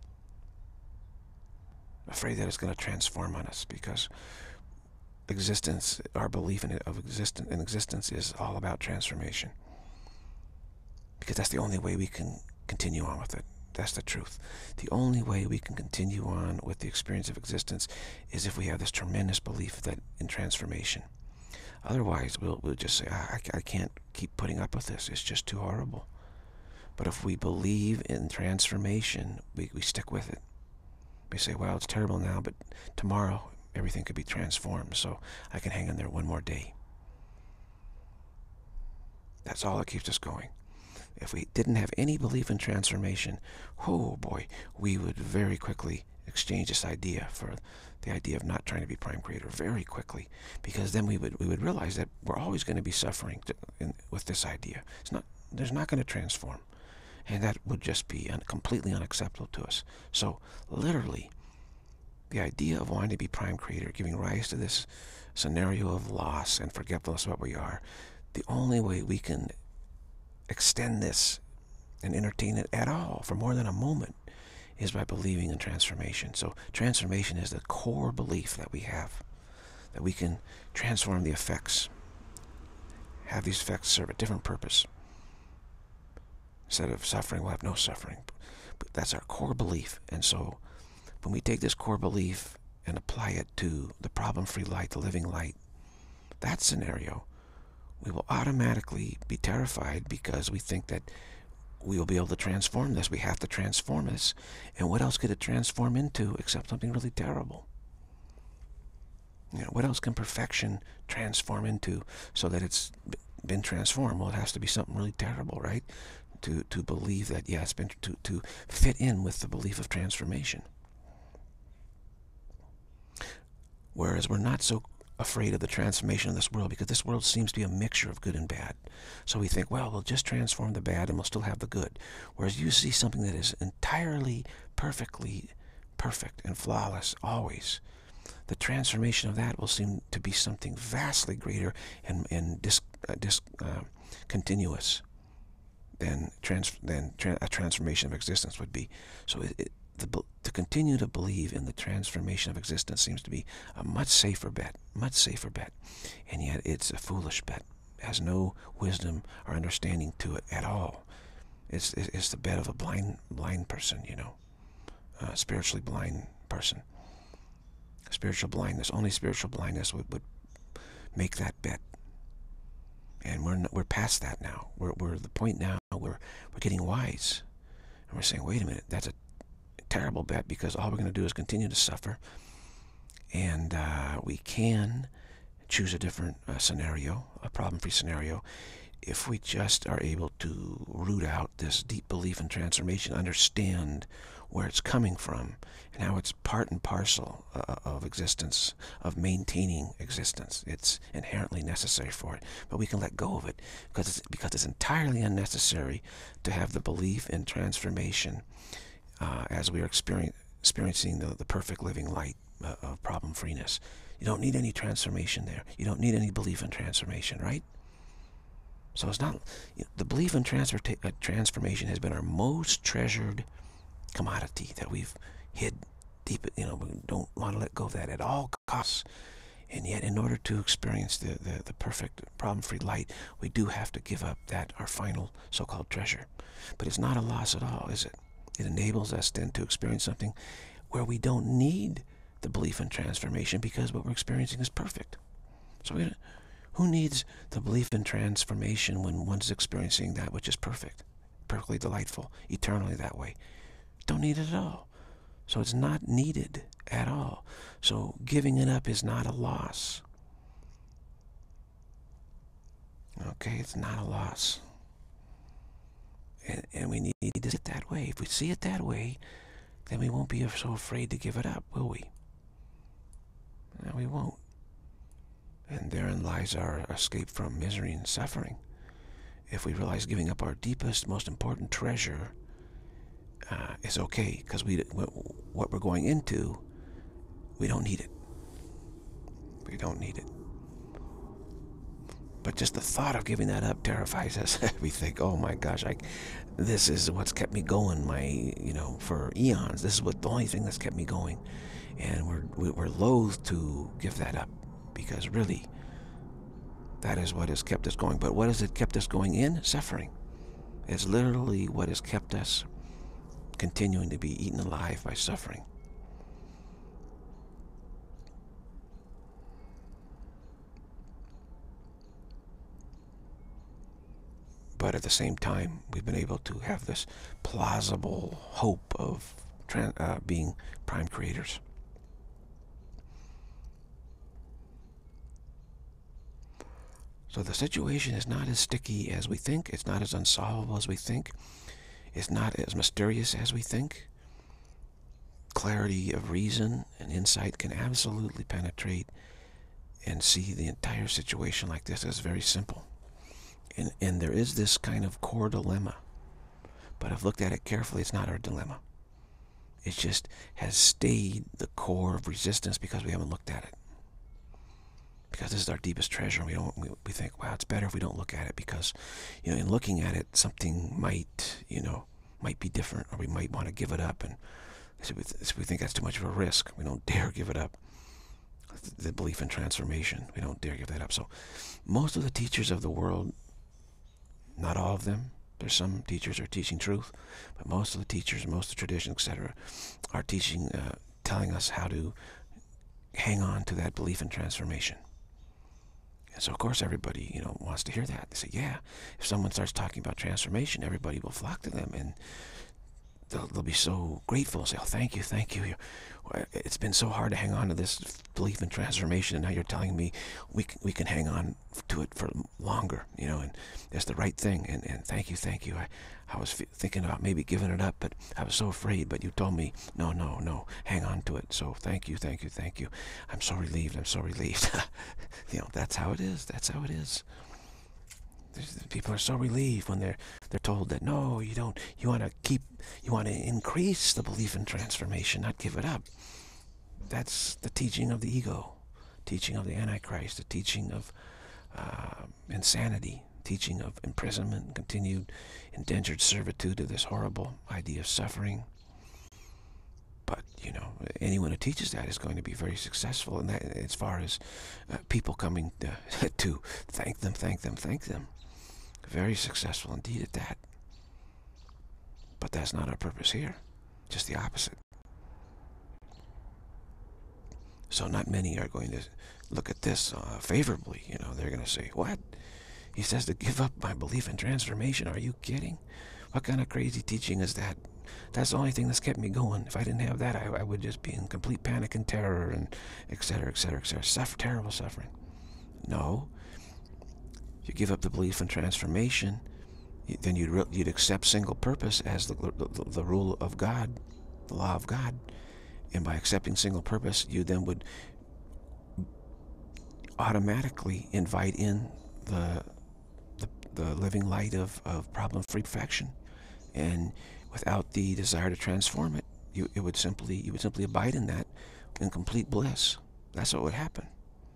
Afraid that it's going to transform on us, because existence, our belief in existence is all about transformation. Because that's the only way we can continue on with it. That's the truth. The only way we can continue on with the experience of existence is if we have this tremendous belief that in transformation. Otherwise, we'll just say, I can't keep putting up with this. It's just too horrible. But if we believe in transformation, we stick with it. We say, well, it's terrible now, but tomorrow everything could be transformed, so I can hang in there one more day. That's all that keeps us going. If we didn't have any belief in transformation, oh boy, we would very quickly exchange this idea for the idea of not trying to be prime creator very quickly, because then we would realize that we're always going to be suffering with this idea. There's not going to transform, and that would just be completely unacceptable to us. So literally, the idea of wanting to be prime creator, giving rise to this scenario of loss and forgetfulness of what we are, the only way we can extend this and entertain it at all for more than a moment is by believing in transformation. So transformation is the core belief that we have, that we can transform the effects, have these effects serve a different purpose. Instead of suffering, we'll have no suffering. But that's our core belief. And so when we take this core belief and apply it to the problem-free light, the living light, that scenario, we will automatically be terrified, because we think that we will be able to transform this. We have to transform this. And what else could it transform into except something really terrible? What else can perfection transform into so that it's been transformed? Well, it has to be something really terrible, right? To believe that, yeah, it's been to fit in with the belief of transformation. Whereas we're not so afraid of the transformation of this world, because this world seems to be a mixture of good and bad. So we think, well, we'll just transform the bad and we'll still have the good. Whereas you see something that is entirely, perfectly perfect and flawless always, the transformation of that will seem to be something vastly greater and continuous than a transformation of existence would be. So to continue to believe in the transformation of existence seems to be a much safer bet, and yet it's a foolish bet. It has no wisdom or understanding to it at all. It's the bet of a blind person, a spiritually blind person. Spiritual blindness, only spiritual blindness would make that bet. And we're past that now. We're at the point now where we're getting wise. And we're saying, wait a minute, that's a terrible bet, because all we're going to do is continue to suffer. And we can choose a different scenario, a problem-free scenario, if we just are able to root out this deep belief in transformation, understand where it's coming from, and how it's part and parcel of existence, of maintaining existence. It's inherently necessary for it, but we can let go of it because it's entirely unnecessary to have the belief in transformation as we are experiencing the perfect living light of problem freeness. You don't need any transformation there. You don't need any belief in transformation, right? So it's not, the belief in transformation has been our most treasured commodity that we've hid deep. We don't want to let go of that at all costs. And yet, in order to experience the perfect problem-free light, we do have to give up that, our final so-called treasure. But it's not a loss at all, is it? It enables us then to experience something where we don't need the belief in transformation, because what we're experiencing is perfect. So who needs the belief in transformation when one's experiencing that which is perfect, perfectly delightful, eternally that way? Don't need it at all. So it's not needed at all. So giving it up is not a loss. Okay, it's not a loss. And we need to see it that way. If we see it that way, then we won't be so afraid to give it up, will we? No, we won't. And therein lies our escape from misery and suffering. If we realize giving up our deepest, most important treasure is okay, because what we're going into, we don't need it. We don't need it. But just the thought of giving that up terrifies us. We think, oh my gosh, this is what's kept me going for eons. This is the only thing that's kept me going. And we're loath to give that up, because really, that is what has kept us going. But what has it kept us going in? Suffering. It's literally what has kept us continuing to be eaten alive by suffering. But at the same time, we've been able to have this plausible hope of being prime creators. So the situation is not as sticky as we think. It's not as unsolvable as we think. It's not as mysterious as we think. Clarity of reason and insight can absolutely penetrate and see the entire situation like this as very simple. And there is this kind of core dilemma. But I've looked at it carefully. It's not our dilemma. It just has stayed the core of resistance because we haven't looked at it. Because this is our deepest treasure. We think, wow, it's better if we don't look at it, because, in looking at it, something might be different, or we might want to give it up. And so we think that's too much of a risk. We don't dare give it up. The belief in transformation, we don't dare give that up. So most of the teachers of the world, not all of them, there's some teachers are teaching truth, but most of the teachers, most of the traditions, etc., are teaching, telling us how to hang on to that belief in transformation. And so, of course, everybody, wants to hear that. They say, yeah, if someone starts talking about transformation, everybody will flock to them, and they'll be so grateful and say, oh, thank you. It's been so hard to hang on to this belief in transformation, and now you're telling me we can hang on to it for longer, and it's the right thing, and thank you. I was thinking about maybe giving it up, but I was so afraid, but you told me, no, hang on to it. So thank you. I'm so relieved. That's how it is. People are so relieved when they're told that, no, you don't. You want to increase the belief in transformation, not give it up. That's the teaching of the ego, teaching of the Antichrist, the teaching of insanity, teaching of imprisonment, continued indentured servitude to this horrible idea of suffering. anyone who teaches that is going to be very successful in that, as far as people coming to thank them. Very successful indeed at that. But that's not our purpose here. Just the opposite. So not many are going to look at this favorably. They're going to say, what? He says to give up my belief in transformation. Are you kidding? What kind of crazy teaching is that? That's the only thing that's kept me going. If I didn't have that, I would just be in complete panic and terror and et cetera, et cetera, et cetera. Terrible suffering. No. If you give up the belief in transformation, then you'd accept single purpose as the rule of God, the law of God. And by accepting single purpose, you then would automatically invite in the living light of problem-free perfection. And without the desire to transform it, you would simply abide in that in complete bliss. That's what would happen.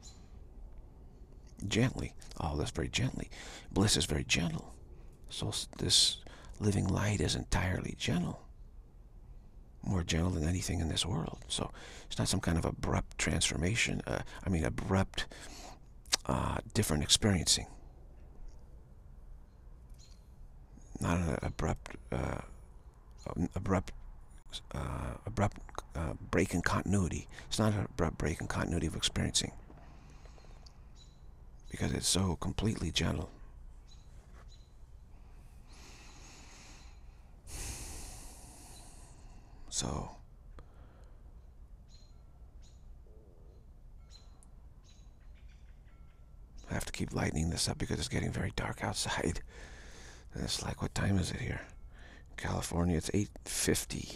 Gently. Oh, that's very gently. Bliss is very gentle. So this living light is entirely gentle. More gentle than anything in this world. So it's not some kind of abrupt transformation. Abrupt, different experiencing. Not an abrupt break in continuity. It's not an abrupt break in continuity of experiencing, because it's so completely gentle. So I have to keep lightening this up because it's getting very dark outside. And it's like, what time is it here? California, it's 8:50.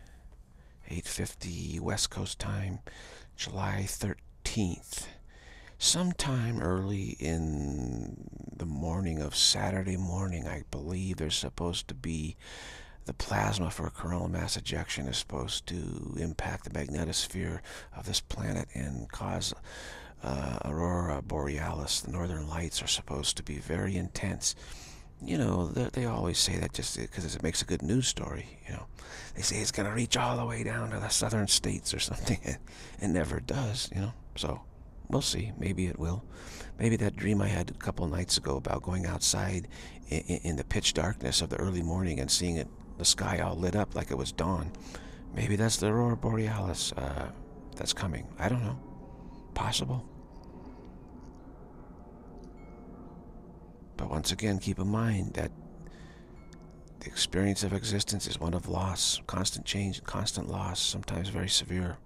8:50 West Coast time, July 13th. Sometime early in the morning of Saturday morning, I believe there's supposed to be the plasma for a coronal mass ejection is supposed to impact the magnetosphere of this planet and cause aurora borealis. The northern lights are supposed to be very intense. They always say that just because it makes a good news story. They say it's going to reach all the way down to the southern states or something. It never does, So we'll see. Maybe it will. Maybe that dream I had a couple nights ago about going outside in the pitch darkness of the early morning and seeing the sky all lit up like it was dawn. Maybe that's the aurora borealis that's coming. I don't know. Possible. But once again, keep in mind that the experience of existence is one of loss, constant change, constant loss, sometimes very severe.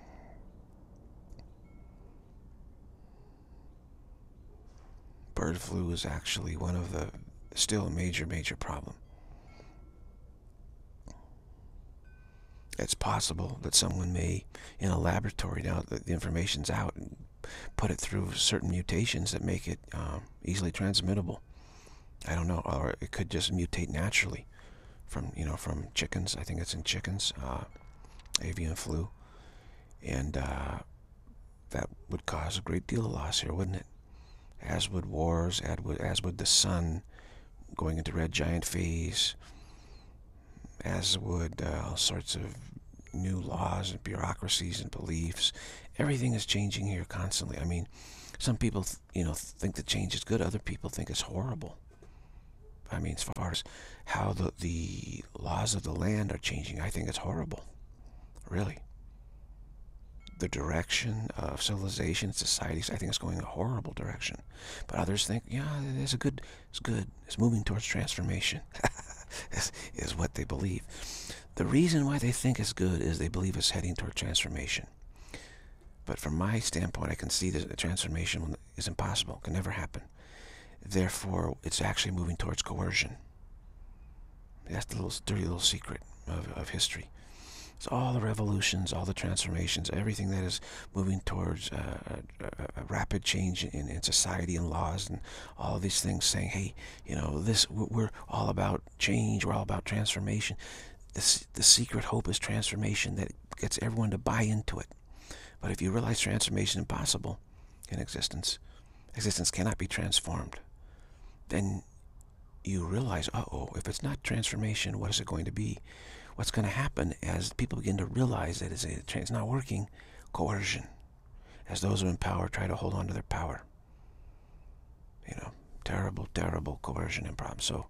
Bird flu is actually still a major, major problem. It's possible that someone may, in a laboratory, now that the information's out, put it through certain mutations that make it easily transmittable. I don't know, or it could just mutate naturally from chickens. I think it's in chickens, avian flu, and that would cause a great deal of loss here, wouldn't it? As would wars, as would the sun going into red giant phase, as would all sorts of new laws and bureaucracies and beliefs. Everything is changing here constantly. I mean, some people, think that change is good. Other people think it's horrible. I mean, as far as how the laws of the land are changing, I think it's horrible. Really. The direction of civilization, societies, I think it's going in a horrible direction. But others think, yeah, it's good. It's moving towards transformation. is what they believe. The reason why they think it's good is they believe it's heading toward transformation. But from my standpoint, I can see that the transformation is impossible, can never happen. Therefore, it's actually moving towards coercion. That's the dirty little secret of history. It's all the revolutions, all the transformations, everything that is moving towards a rapid change in society and laws and all of these things, saying, hey, we're all about change, we're all about transformation. The secret hope is transformation that gets everyone to buy into it. But if you realize transformation is impossible in existence cannot be transformed, then you realize, if it's not transformation, what is it going to be? what's going to happen as people begin to realize that it's not working? Coercion. As those who are in power try to hold on to their power. Terrible, terrible coercion and problems. So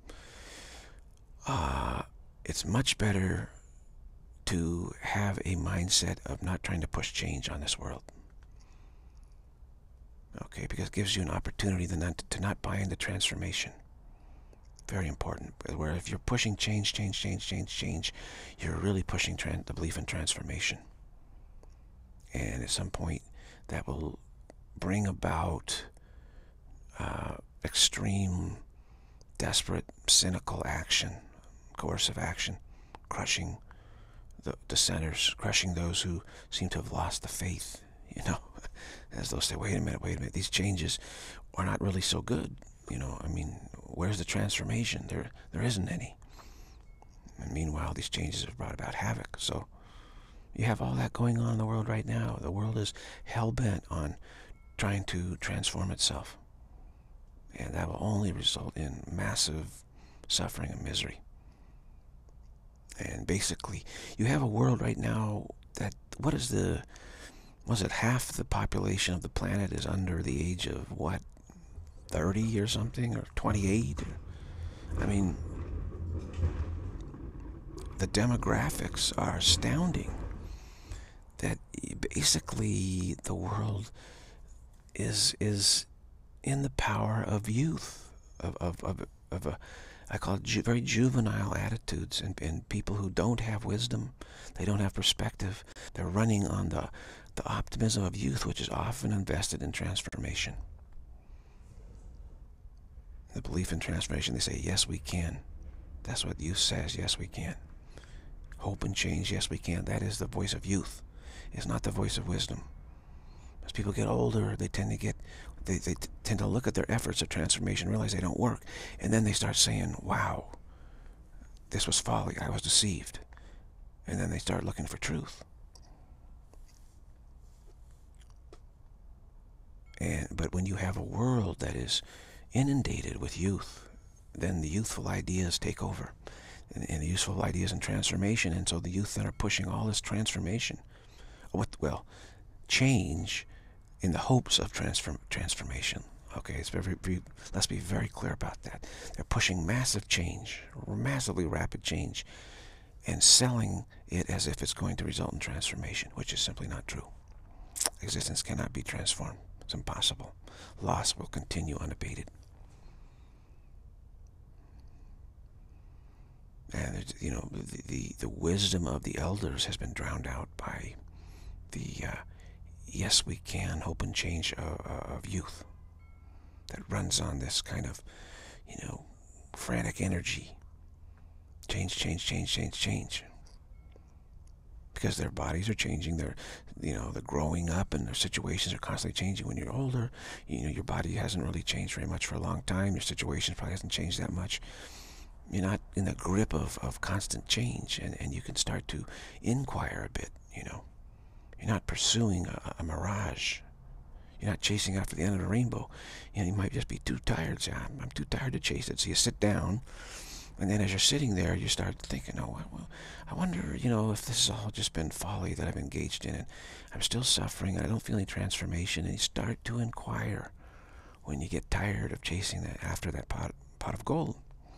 it's much better to have a mindset of not trying to push change on this world. Okay, because it gives you an opportunity to not buy into transformation. Very important. Where if you're pushing change, you're really pushing the belief in transformation. And at some point, that will bring about extreme, desperate, cynical action, coercive action, crushing the dissenters, crushing those who seem to have lost the faith, as those say, wait a minute, these changes are not really so good. Where's the transformation? There isn't any. And meanwhile, these changes have brought about havoc. So you have all that going on in the world right now. The world is hell-bent on trying to transform itself. And that will only result in massive suffering and misery. And basically, you have a world right now that, half the population of the planet is under the age of, 30 or something, or 28? The demographics are astounding. That basically the world is in the power of youth, I call it very juvenile attitudes, and people who don't have wisdom, they don't have perspective. They're running on the optimism of youth, which is often invested in transformation. The belief in transformation, they say, yes, we can. That's what youth says, yes, we can. Hope and change, yes, we can. That is the voice of youth. It's not the voice of wisdom. As people get older, they tend to look at their efforts of transformation, realize they don't work, and then they start saying, wow, this was folly, I was deceived. And then they start looking for truth. But when you have a world that is inundated with youth, then the youthful ideas take over, and the youthful ideas and transformation, and so the youth then are pushing all this transformation. Change in the hopes of transformation. Okay, let's be very clear about that. They're pushing massive change, massively rapid change, and selling it as if it's going to result in transformation, which is simply not true. Existence cannot be transformed. It's impossible. Loss will continue unabated. And the wisdom of the elders has been drowned out by the yes, we can hope and change of youth that runs on this kind of, frantic energy. Change. Because their bodies are changing, they're growing up, and their situations are constantly changing. When you're older, your body hasn't really changed very much for a long time. Your situation probably hasn't changed that much. You're not in the grip of constant change, and you can start to inquire a bit, You're not pursuing a mirage. You're not chasing after the end of the rainbow. You might just be too tired. Say, I'm too tired to chase it. So you sit down, and then as you're sitting there, you start thinking, I wonder, if this has all just been folly that I've engaged in, and I'm still suffering, and I don't feel any transformation. And you start to inquire when you get tired of chasing after that pot of gold.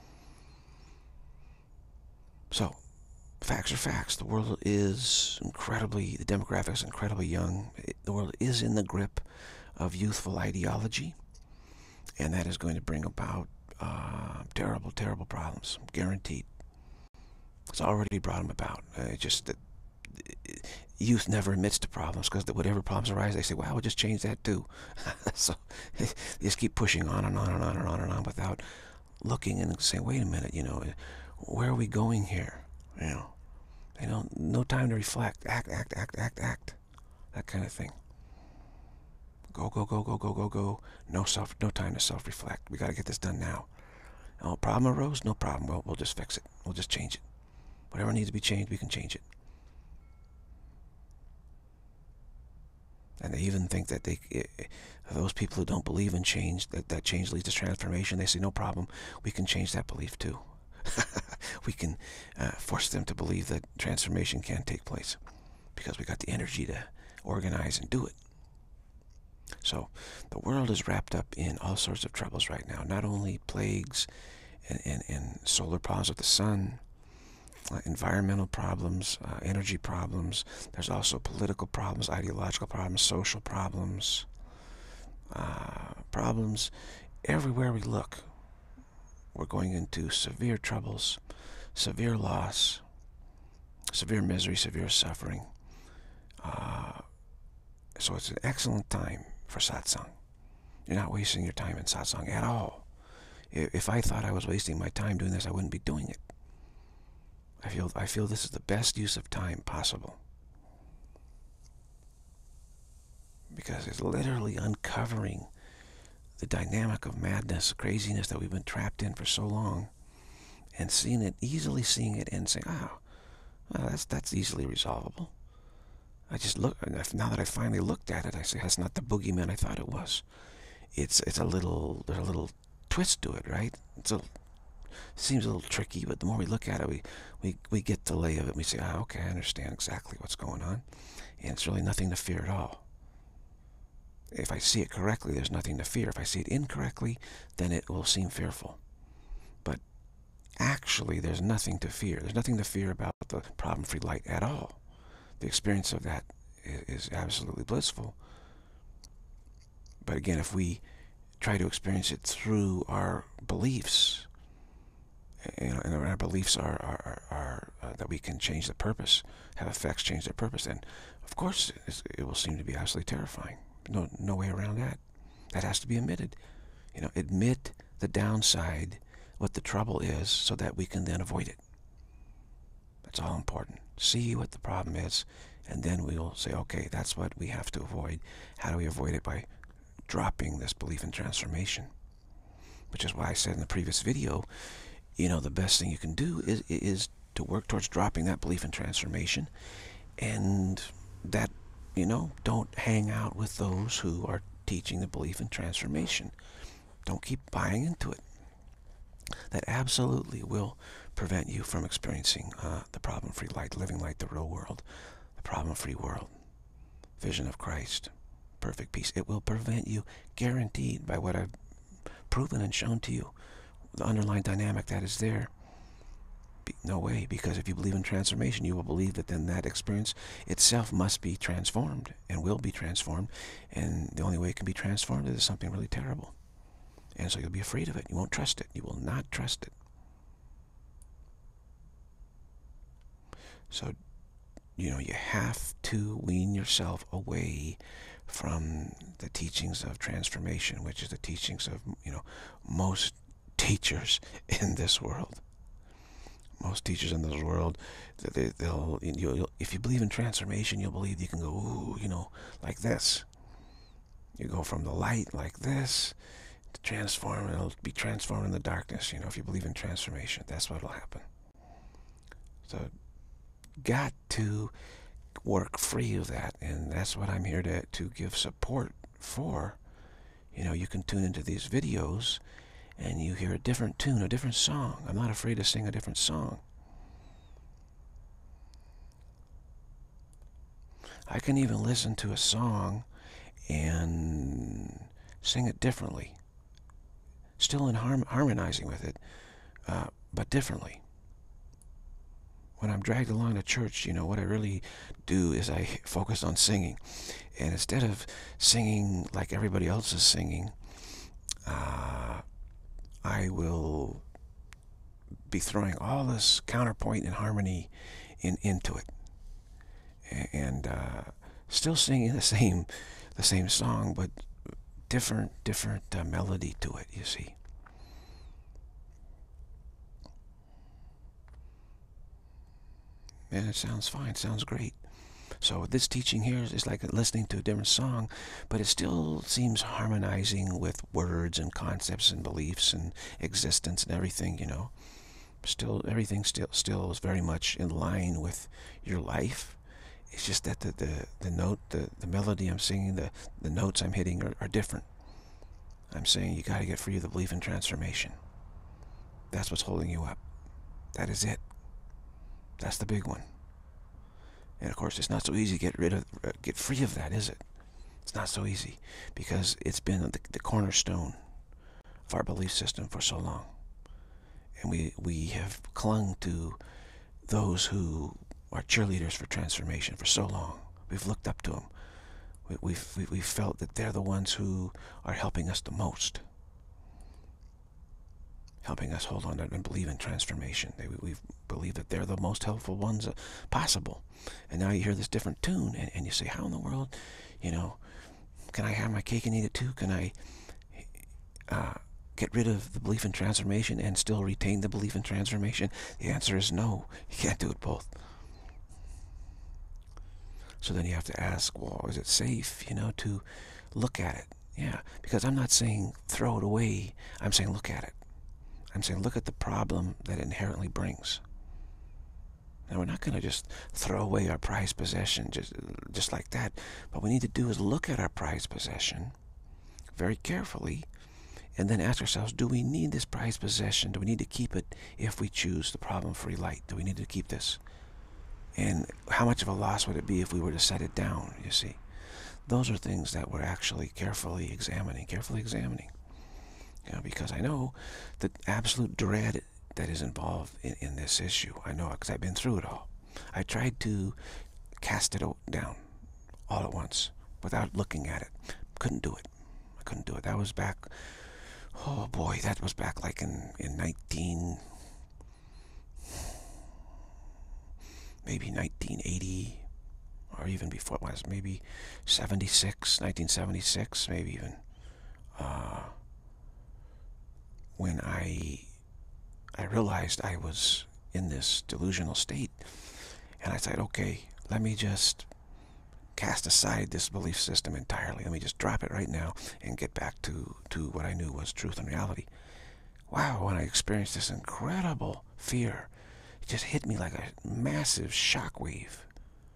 So, facts are facts. The world is the demographics are incredibly young. The world is in the grip of youthful ideology, and that is going to bring about terrible, terrible problems, guaranteed. It's already brought them about. It's just that youth never admits to problems, because whatever problems arise, they say, well, we'll just change that too. So they just keep pushing on and on and on and on and on without looking and saying, wait a minute, where are we going here? They don't, no time to reflect. Act. That kind of thing. Go. No time to self-reflect. We got to get this done now. Oh, problem arose? No problem. Well, we'll just fix it. We'll just change it. Whatever needs to be changed, we can change it. And they even think that those people who don't believe in change, that change leads to transformation, they say, no problem, we can change that belief too. we can force them to believe that transformation can take place because we got the energy to organize and do it. So the world is wrapped up in all sorts of troubles right now, not only plagues and solar problems with the sun, environmental problems, energy problems. There's also political problems, ideological problems, social problems, problems everywhere we look. We're going into severe troubles, severe loss, severe misery, severe suffering. So it's an excellent time for satsang. You're not wasting your time in satsang at all. If I thought I was wasting my time doing this, I wouldn't be doing it. I feel this is the best use of time possible, because it's literally uncovering the dynamic of madness, craziness that we've been trapped in for so long, and easily seeing it and saying, oh, well, that's easily resolvable. I just look, now that I finally looked at it, I say, that's not the boogeyman I thought it was. There's a little twist to it, right? Seems a little tricky, but the more we look at it, we get the lay of it, and we say, okay, I understand exactly what's going on, and it's really nothing to fear at all. If I see it correctly, there's nothing to fear. If I see it incorrectly, then it will seem fearful. But actually, there's nothing to fear. There's nothing to fear about the problem-free light at all. The experience of that is absolutely blissful. But again, if we try to experience it through our beliefs, and our beliefs are that we can change the purpose, have effects change their purpose, then of course it will seem to be absolutely terrifying. No way around that. That has to be admitted. Admit the downside, what the trouble is, so that we can then avoid it. That's all important. See what the problem is, and then we'll say, okay, that's what we have to avoid. How do we avoid it? By dropping this belief in transformation. Which is why I said in the previous video, the best thing you can do is to work towards dropping that belief in transformation, and that, don't hang out with those who are teaching the belief in transformation. Don't keep buying into it. That absolutely will prevent you from experiencing the problem-free light, living like the real world, the problem-free world, vision of Christ, perfect peace. It will prevent you, guaranteed, by what I've proven and shown to you, the underlying dynamic that is there. No way, because if you believe in transformation, you will believe that then that experience itself must be transformed and will be transformed, and the only way it can be transformed is something really terrible. And so you'll be afraid of it. You won't trust it. You will not trust it. So, you have to wean yourself away from the teachings of transformation, which is the teachings of, most teachers in this world. Most teachers in this world, if you believe in transformation, you'll believe you can go, ooh, like this. You go from the light like this to transform, and it'll be transformed in the darkness. If you believe in transformation, that's what will happen. So, got to work free of that, and that's what I'm here to give support for. You can tune into these videos, and you hear a different tune, a different song. I'm not afraid to sing a different song. I can even listen to a song and sing it differently. Still in harmonizing with it, but differently. When I'm dragged along to church, what I really do is I focus on singing. And instead of singing like everybody else is singing, I will be throwing all this counterpoint and harmony into it, and still singing the same song, but different melody to it. You see, and it sounds fine. Sounds great. So this teaching here is like listening to a different song, but it still seems harmonizing with words and concepts and beliefs and existence and everything, Still, everything still is very much in line with your life. It's just that the note, the melody I'm singing, the notes I'm hitting are different. I'm saying you got to get free of the belief in transformation. That's what's holding you up. That is it. That's the big one. And of course, it's not so easy to get free of that, is it? It's not so easy because it's been the cornerstone of our belief system for so long. And we have clung to those who are cheerleaders for transformation for so long. We've looked up to them. We've felt that they're the ones who are helping us the most, helping us hold on to and believe in transformation. We believe that they're the most helpful ones possible. And now you hear this different tune, and you say, how in the world, can I have my cake and eat it too? Can I get rid of the belief in transformation and still retain the belief in transformation? The answer is no. You can't do it both. So then you have to ask, well, is it safe, to look at it? Yeah, because I'm not saying throw it away. I'm saying look at it. I'm saying look at the problem that it inherently brings. Now, we're not going to just throw away our prized possession just like that. What we need to do is look at our prized possession very carefully and then ask ourselves, do we need this prized possession? Do we need to keep it if we choose the problem-free light? Do we need to keep this? And how much of a loss would it be if we were to set it down, you see? Those are things that we're actually carefully examining. Because I know the absolute dread that is involved in this issue. I know it because I've been through it all. I tried to cast it down all at once without looking at it. Couldn't do it. I couldn't do it. That was back, oh boy, that was back like in 1980, or even before it was, maybe 1976, maybe even, when I realized I was in this delusional state, and I said, okay, let me just cast aside this belief system entirely. Let me just drop it right now and get back to what I knew was truth and reality. Wow, when I experienced this incredible fear, it just hit me like a massive shock wave.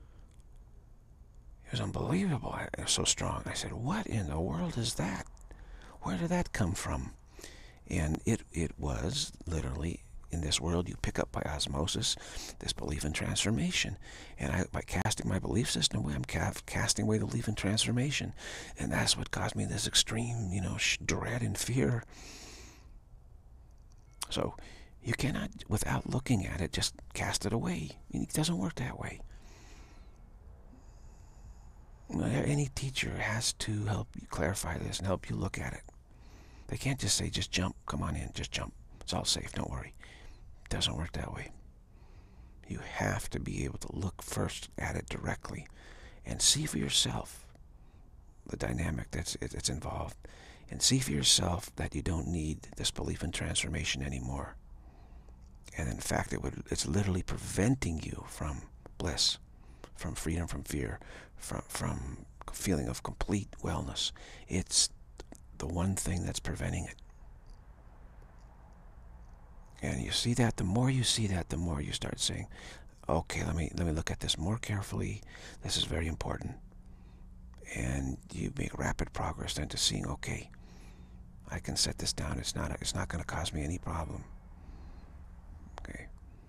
It was unbelievable. It was so strong. I said, what in the world is that? Where did that come from? And it was literally, in this world, you pick up by osmosis this belief in transformation. And by casting my belief system away, I'm casting away the belief in transformation. And that's what caused me this extreme, dread and fear. So you cannot, without looking at it, just cast it away. It doesn't work that way. Any teacher has to help you clarify this and help you look at it. They can't just say, just jump, come on in, just jump. It's all safe, don't worry. It doesn't work that way. You have to be able to look first at it directly and see for yourself the dynamic that's involved, and see for yourself that you don't need this belief in transformation anymore. And in fact, it's literally preventing you from bliss, from freedom from fear, from feeling of complete wellness. It's the one thing that's preventing it. And you see that, the more you see that, the more you start saying, okay, let me look at this more carefully. This is very important. And you make rapid progress then to seeing, okay, I can set this down. It's not going to cause me any problem. Okay.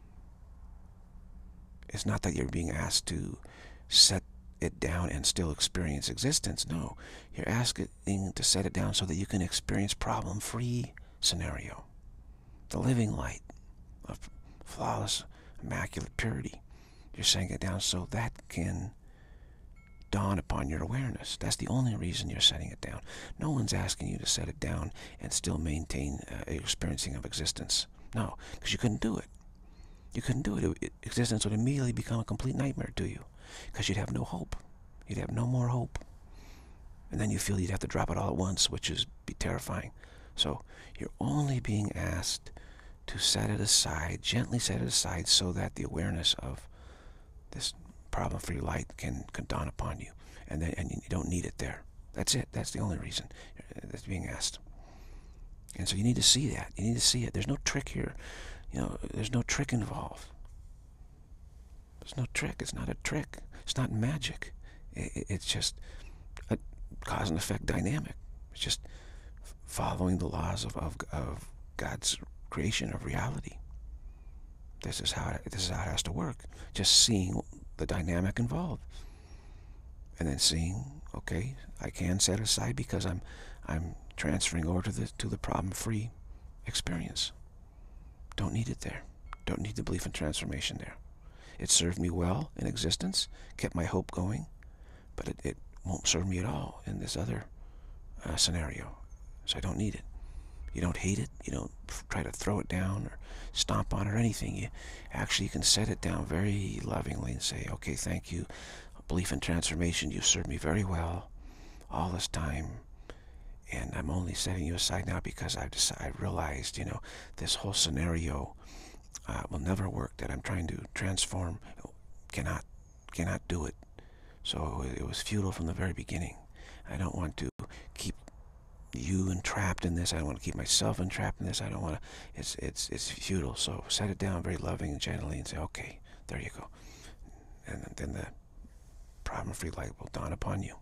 It's not that you're being asked to set it down and still experience existence. No, you're asking to set it down so that you can experience problem-free scenario, the living light of flawless, immaculate purity. You're setting it down so that can dawn upon your awareness. That's the only reason you're setting it down. No one's asking you to set it down and still maintain experiencing of existence. No, because you couldn't do it. You couldn't do it. Existence would immediately become a complete nightmare to you, because you'd have no hope. You'd have no more hope. And then you feel you'd have to drop it all at once, which is be terrifying. So you're only being asked to set it aside, gently set it aside, so that the awareness of this problem-free light can dawn upon you. And you don't need it there. That's it. That's the only reason that's being asked. And so you need to see that. You need to see it. There's no trick here. There's no trick involved. There's no trick. It's not a trick. It's not magic. It's just a cause and effect dynamic. It's just following the laws of God's creation of reality. This is how it has to work. Just seeing the dynamic involved, and then seeing, okay, I can set aside because I'm transferring over to the problem-free experience. Don't need it there. Don't need the belief in transformation there. It served me well in existence, kept my hope going, but it won't serve me at all in this other scenario. So I don't need it. You don't hate it. You don't try to throw it down or stomp on it or anything. You actually can set it down very lovingly and say, okay, thank you. Belief in transformation, you've served me very well all this time. And I'm only setting you aside now because I realized, this whole scenario will never work that I'm trying to transform. Cannot do it. So it was futile from the very beginning. I don't want to keep you entrapped in this. I don't want to keep myself entrapped in this. I don't want to. It's futile. So set it down very loving and gently and say, okay, there you go. And then the problem-free light will dawn upon you.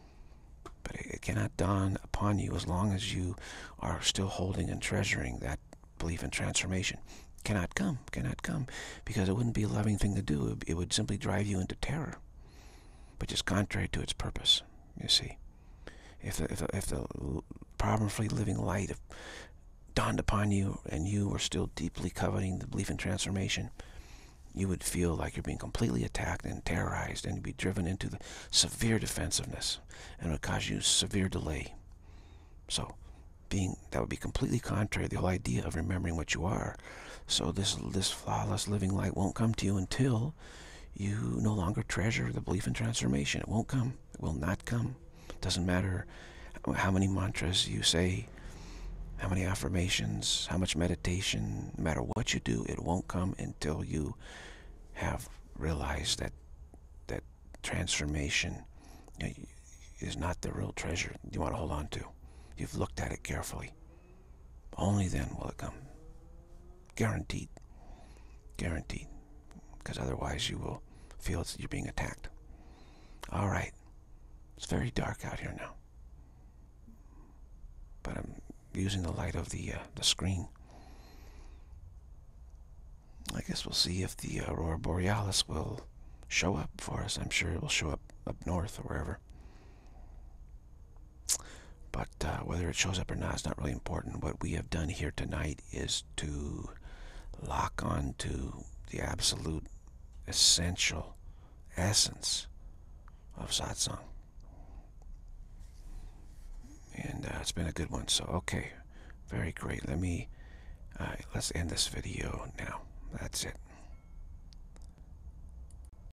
But it cannot dawn upon you as long as you are still holding and treasuring that belief in transformation. Cannot come, because it wouldn't be a loving thing to do. It would simply drive you into terror, which is contrary to its purpose, you see. If the problem-free living light dawned upon you and you were still deeply coveting the belief in transformation, you would feel like you're being completely attacked and terrorized, and you'd be driven into the severe defensiveness, and it would cause you severe delay. So that would be completely contrary to the whole idea of remembering what you are. So this flawless living light won't come to you until you no longer treasure the belief in transformation. It won't come. It will not come. It doesn't matter how many mantras you say, how many affirmations, how much meditation, no matter what you do, it won't come until you have realized that transformation is not the real treasure you want to hold on to. You've looked at it carefully. Only then will it come. Guaranteed. Guaranteed. Because otherwise you will feel you're being attacked. All right. It's very dark out here now. But I'm using the light of the screen. I guess we'll see if the Aurora Borealis will show up for us. I'm sure it will show up north or wherever. But whether it shows up or not is not really important. What we have done here tonight is to lock on to the absolute essential essence of Satsang. And it's been a good one. So, okay, very great. Let's end this video now. That's it.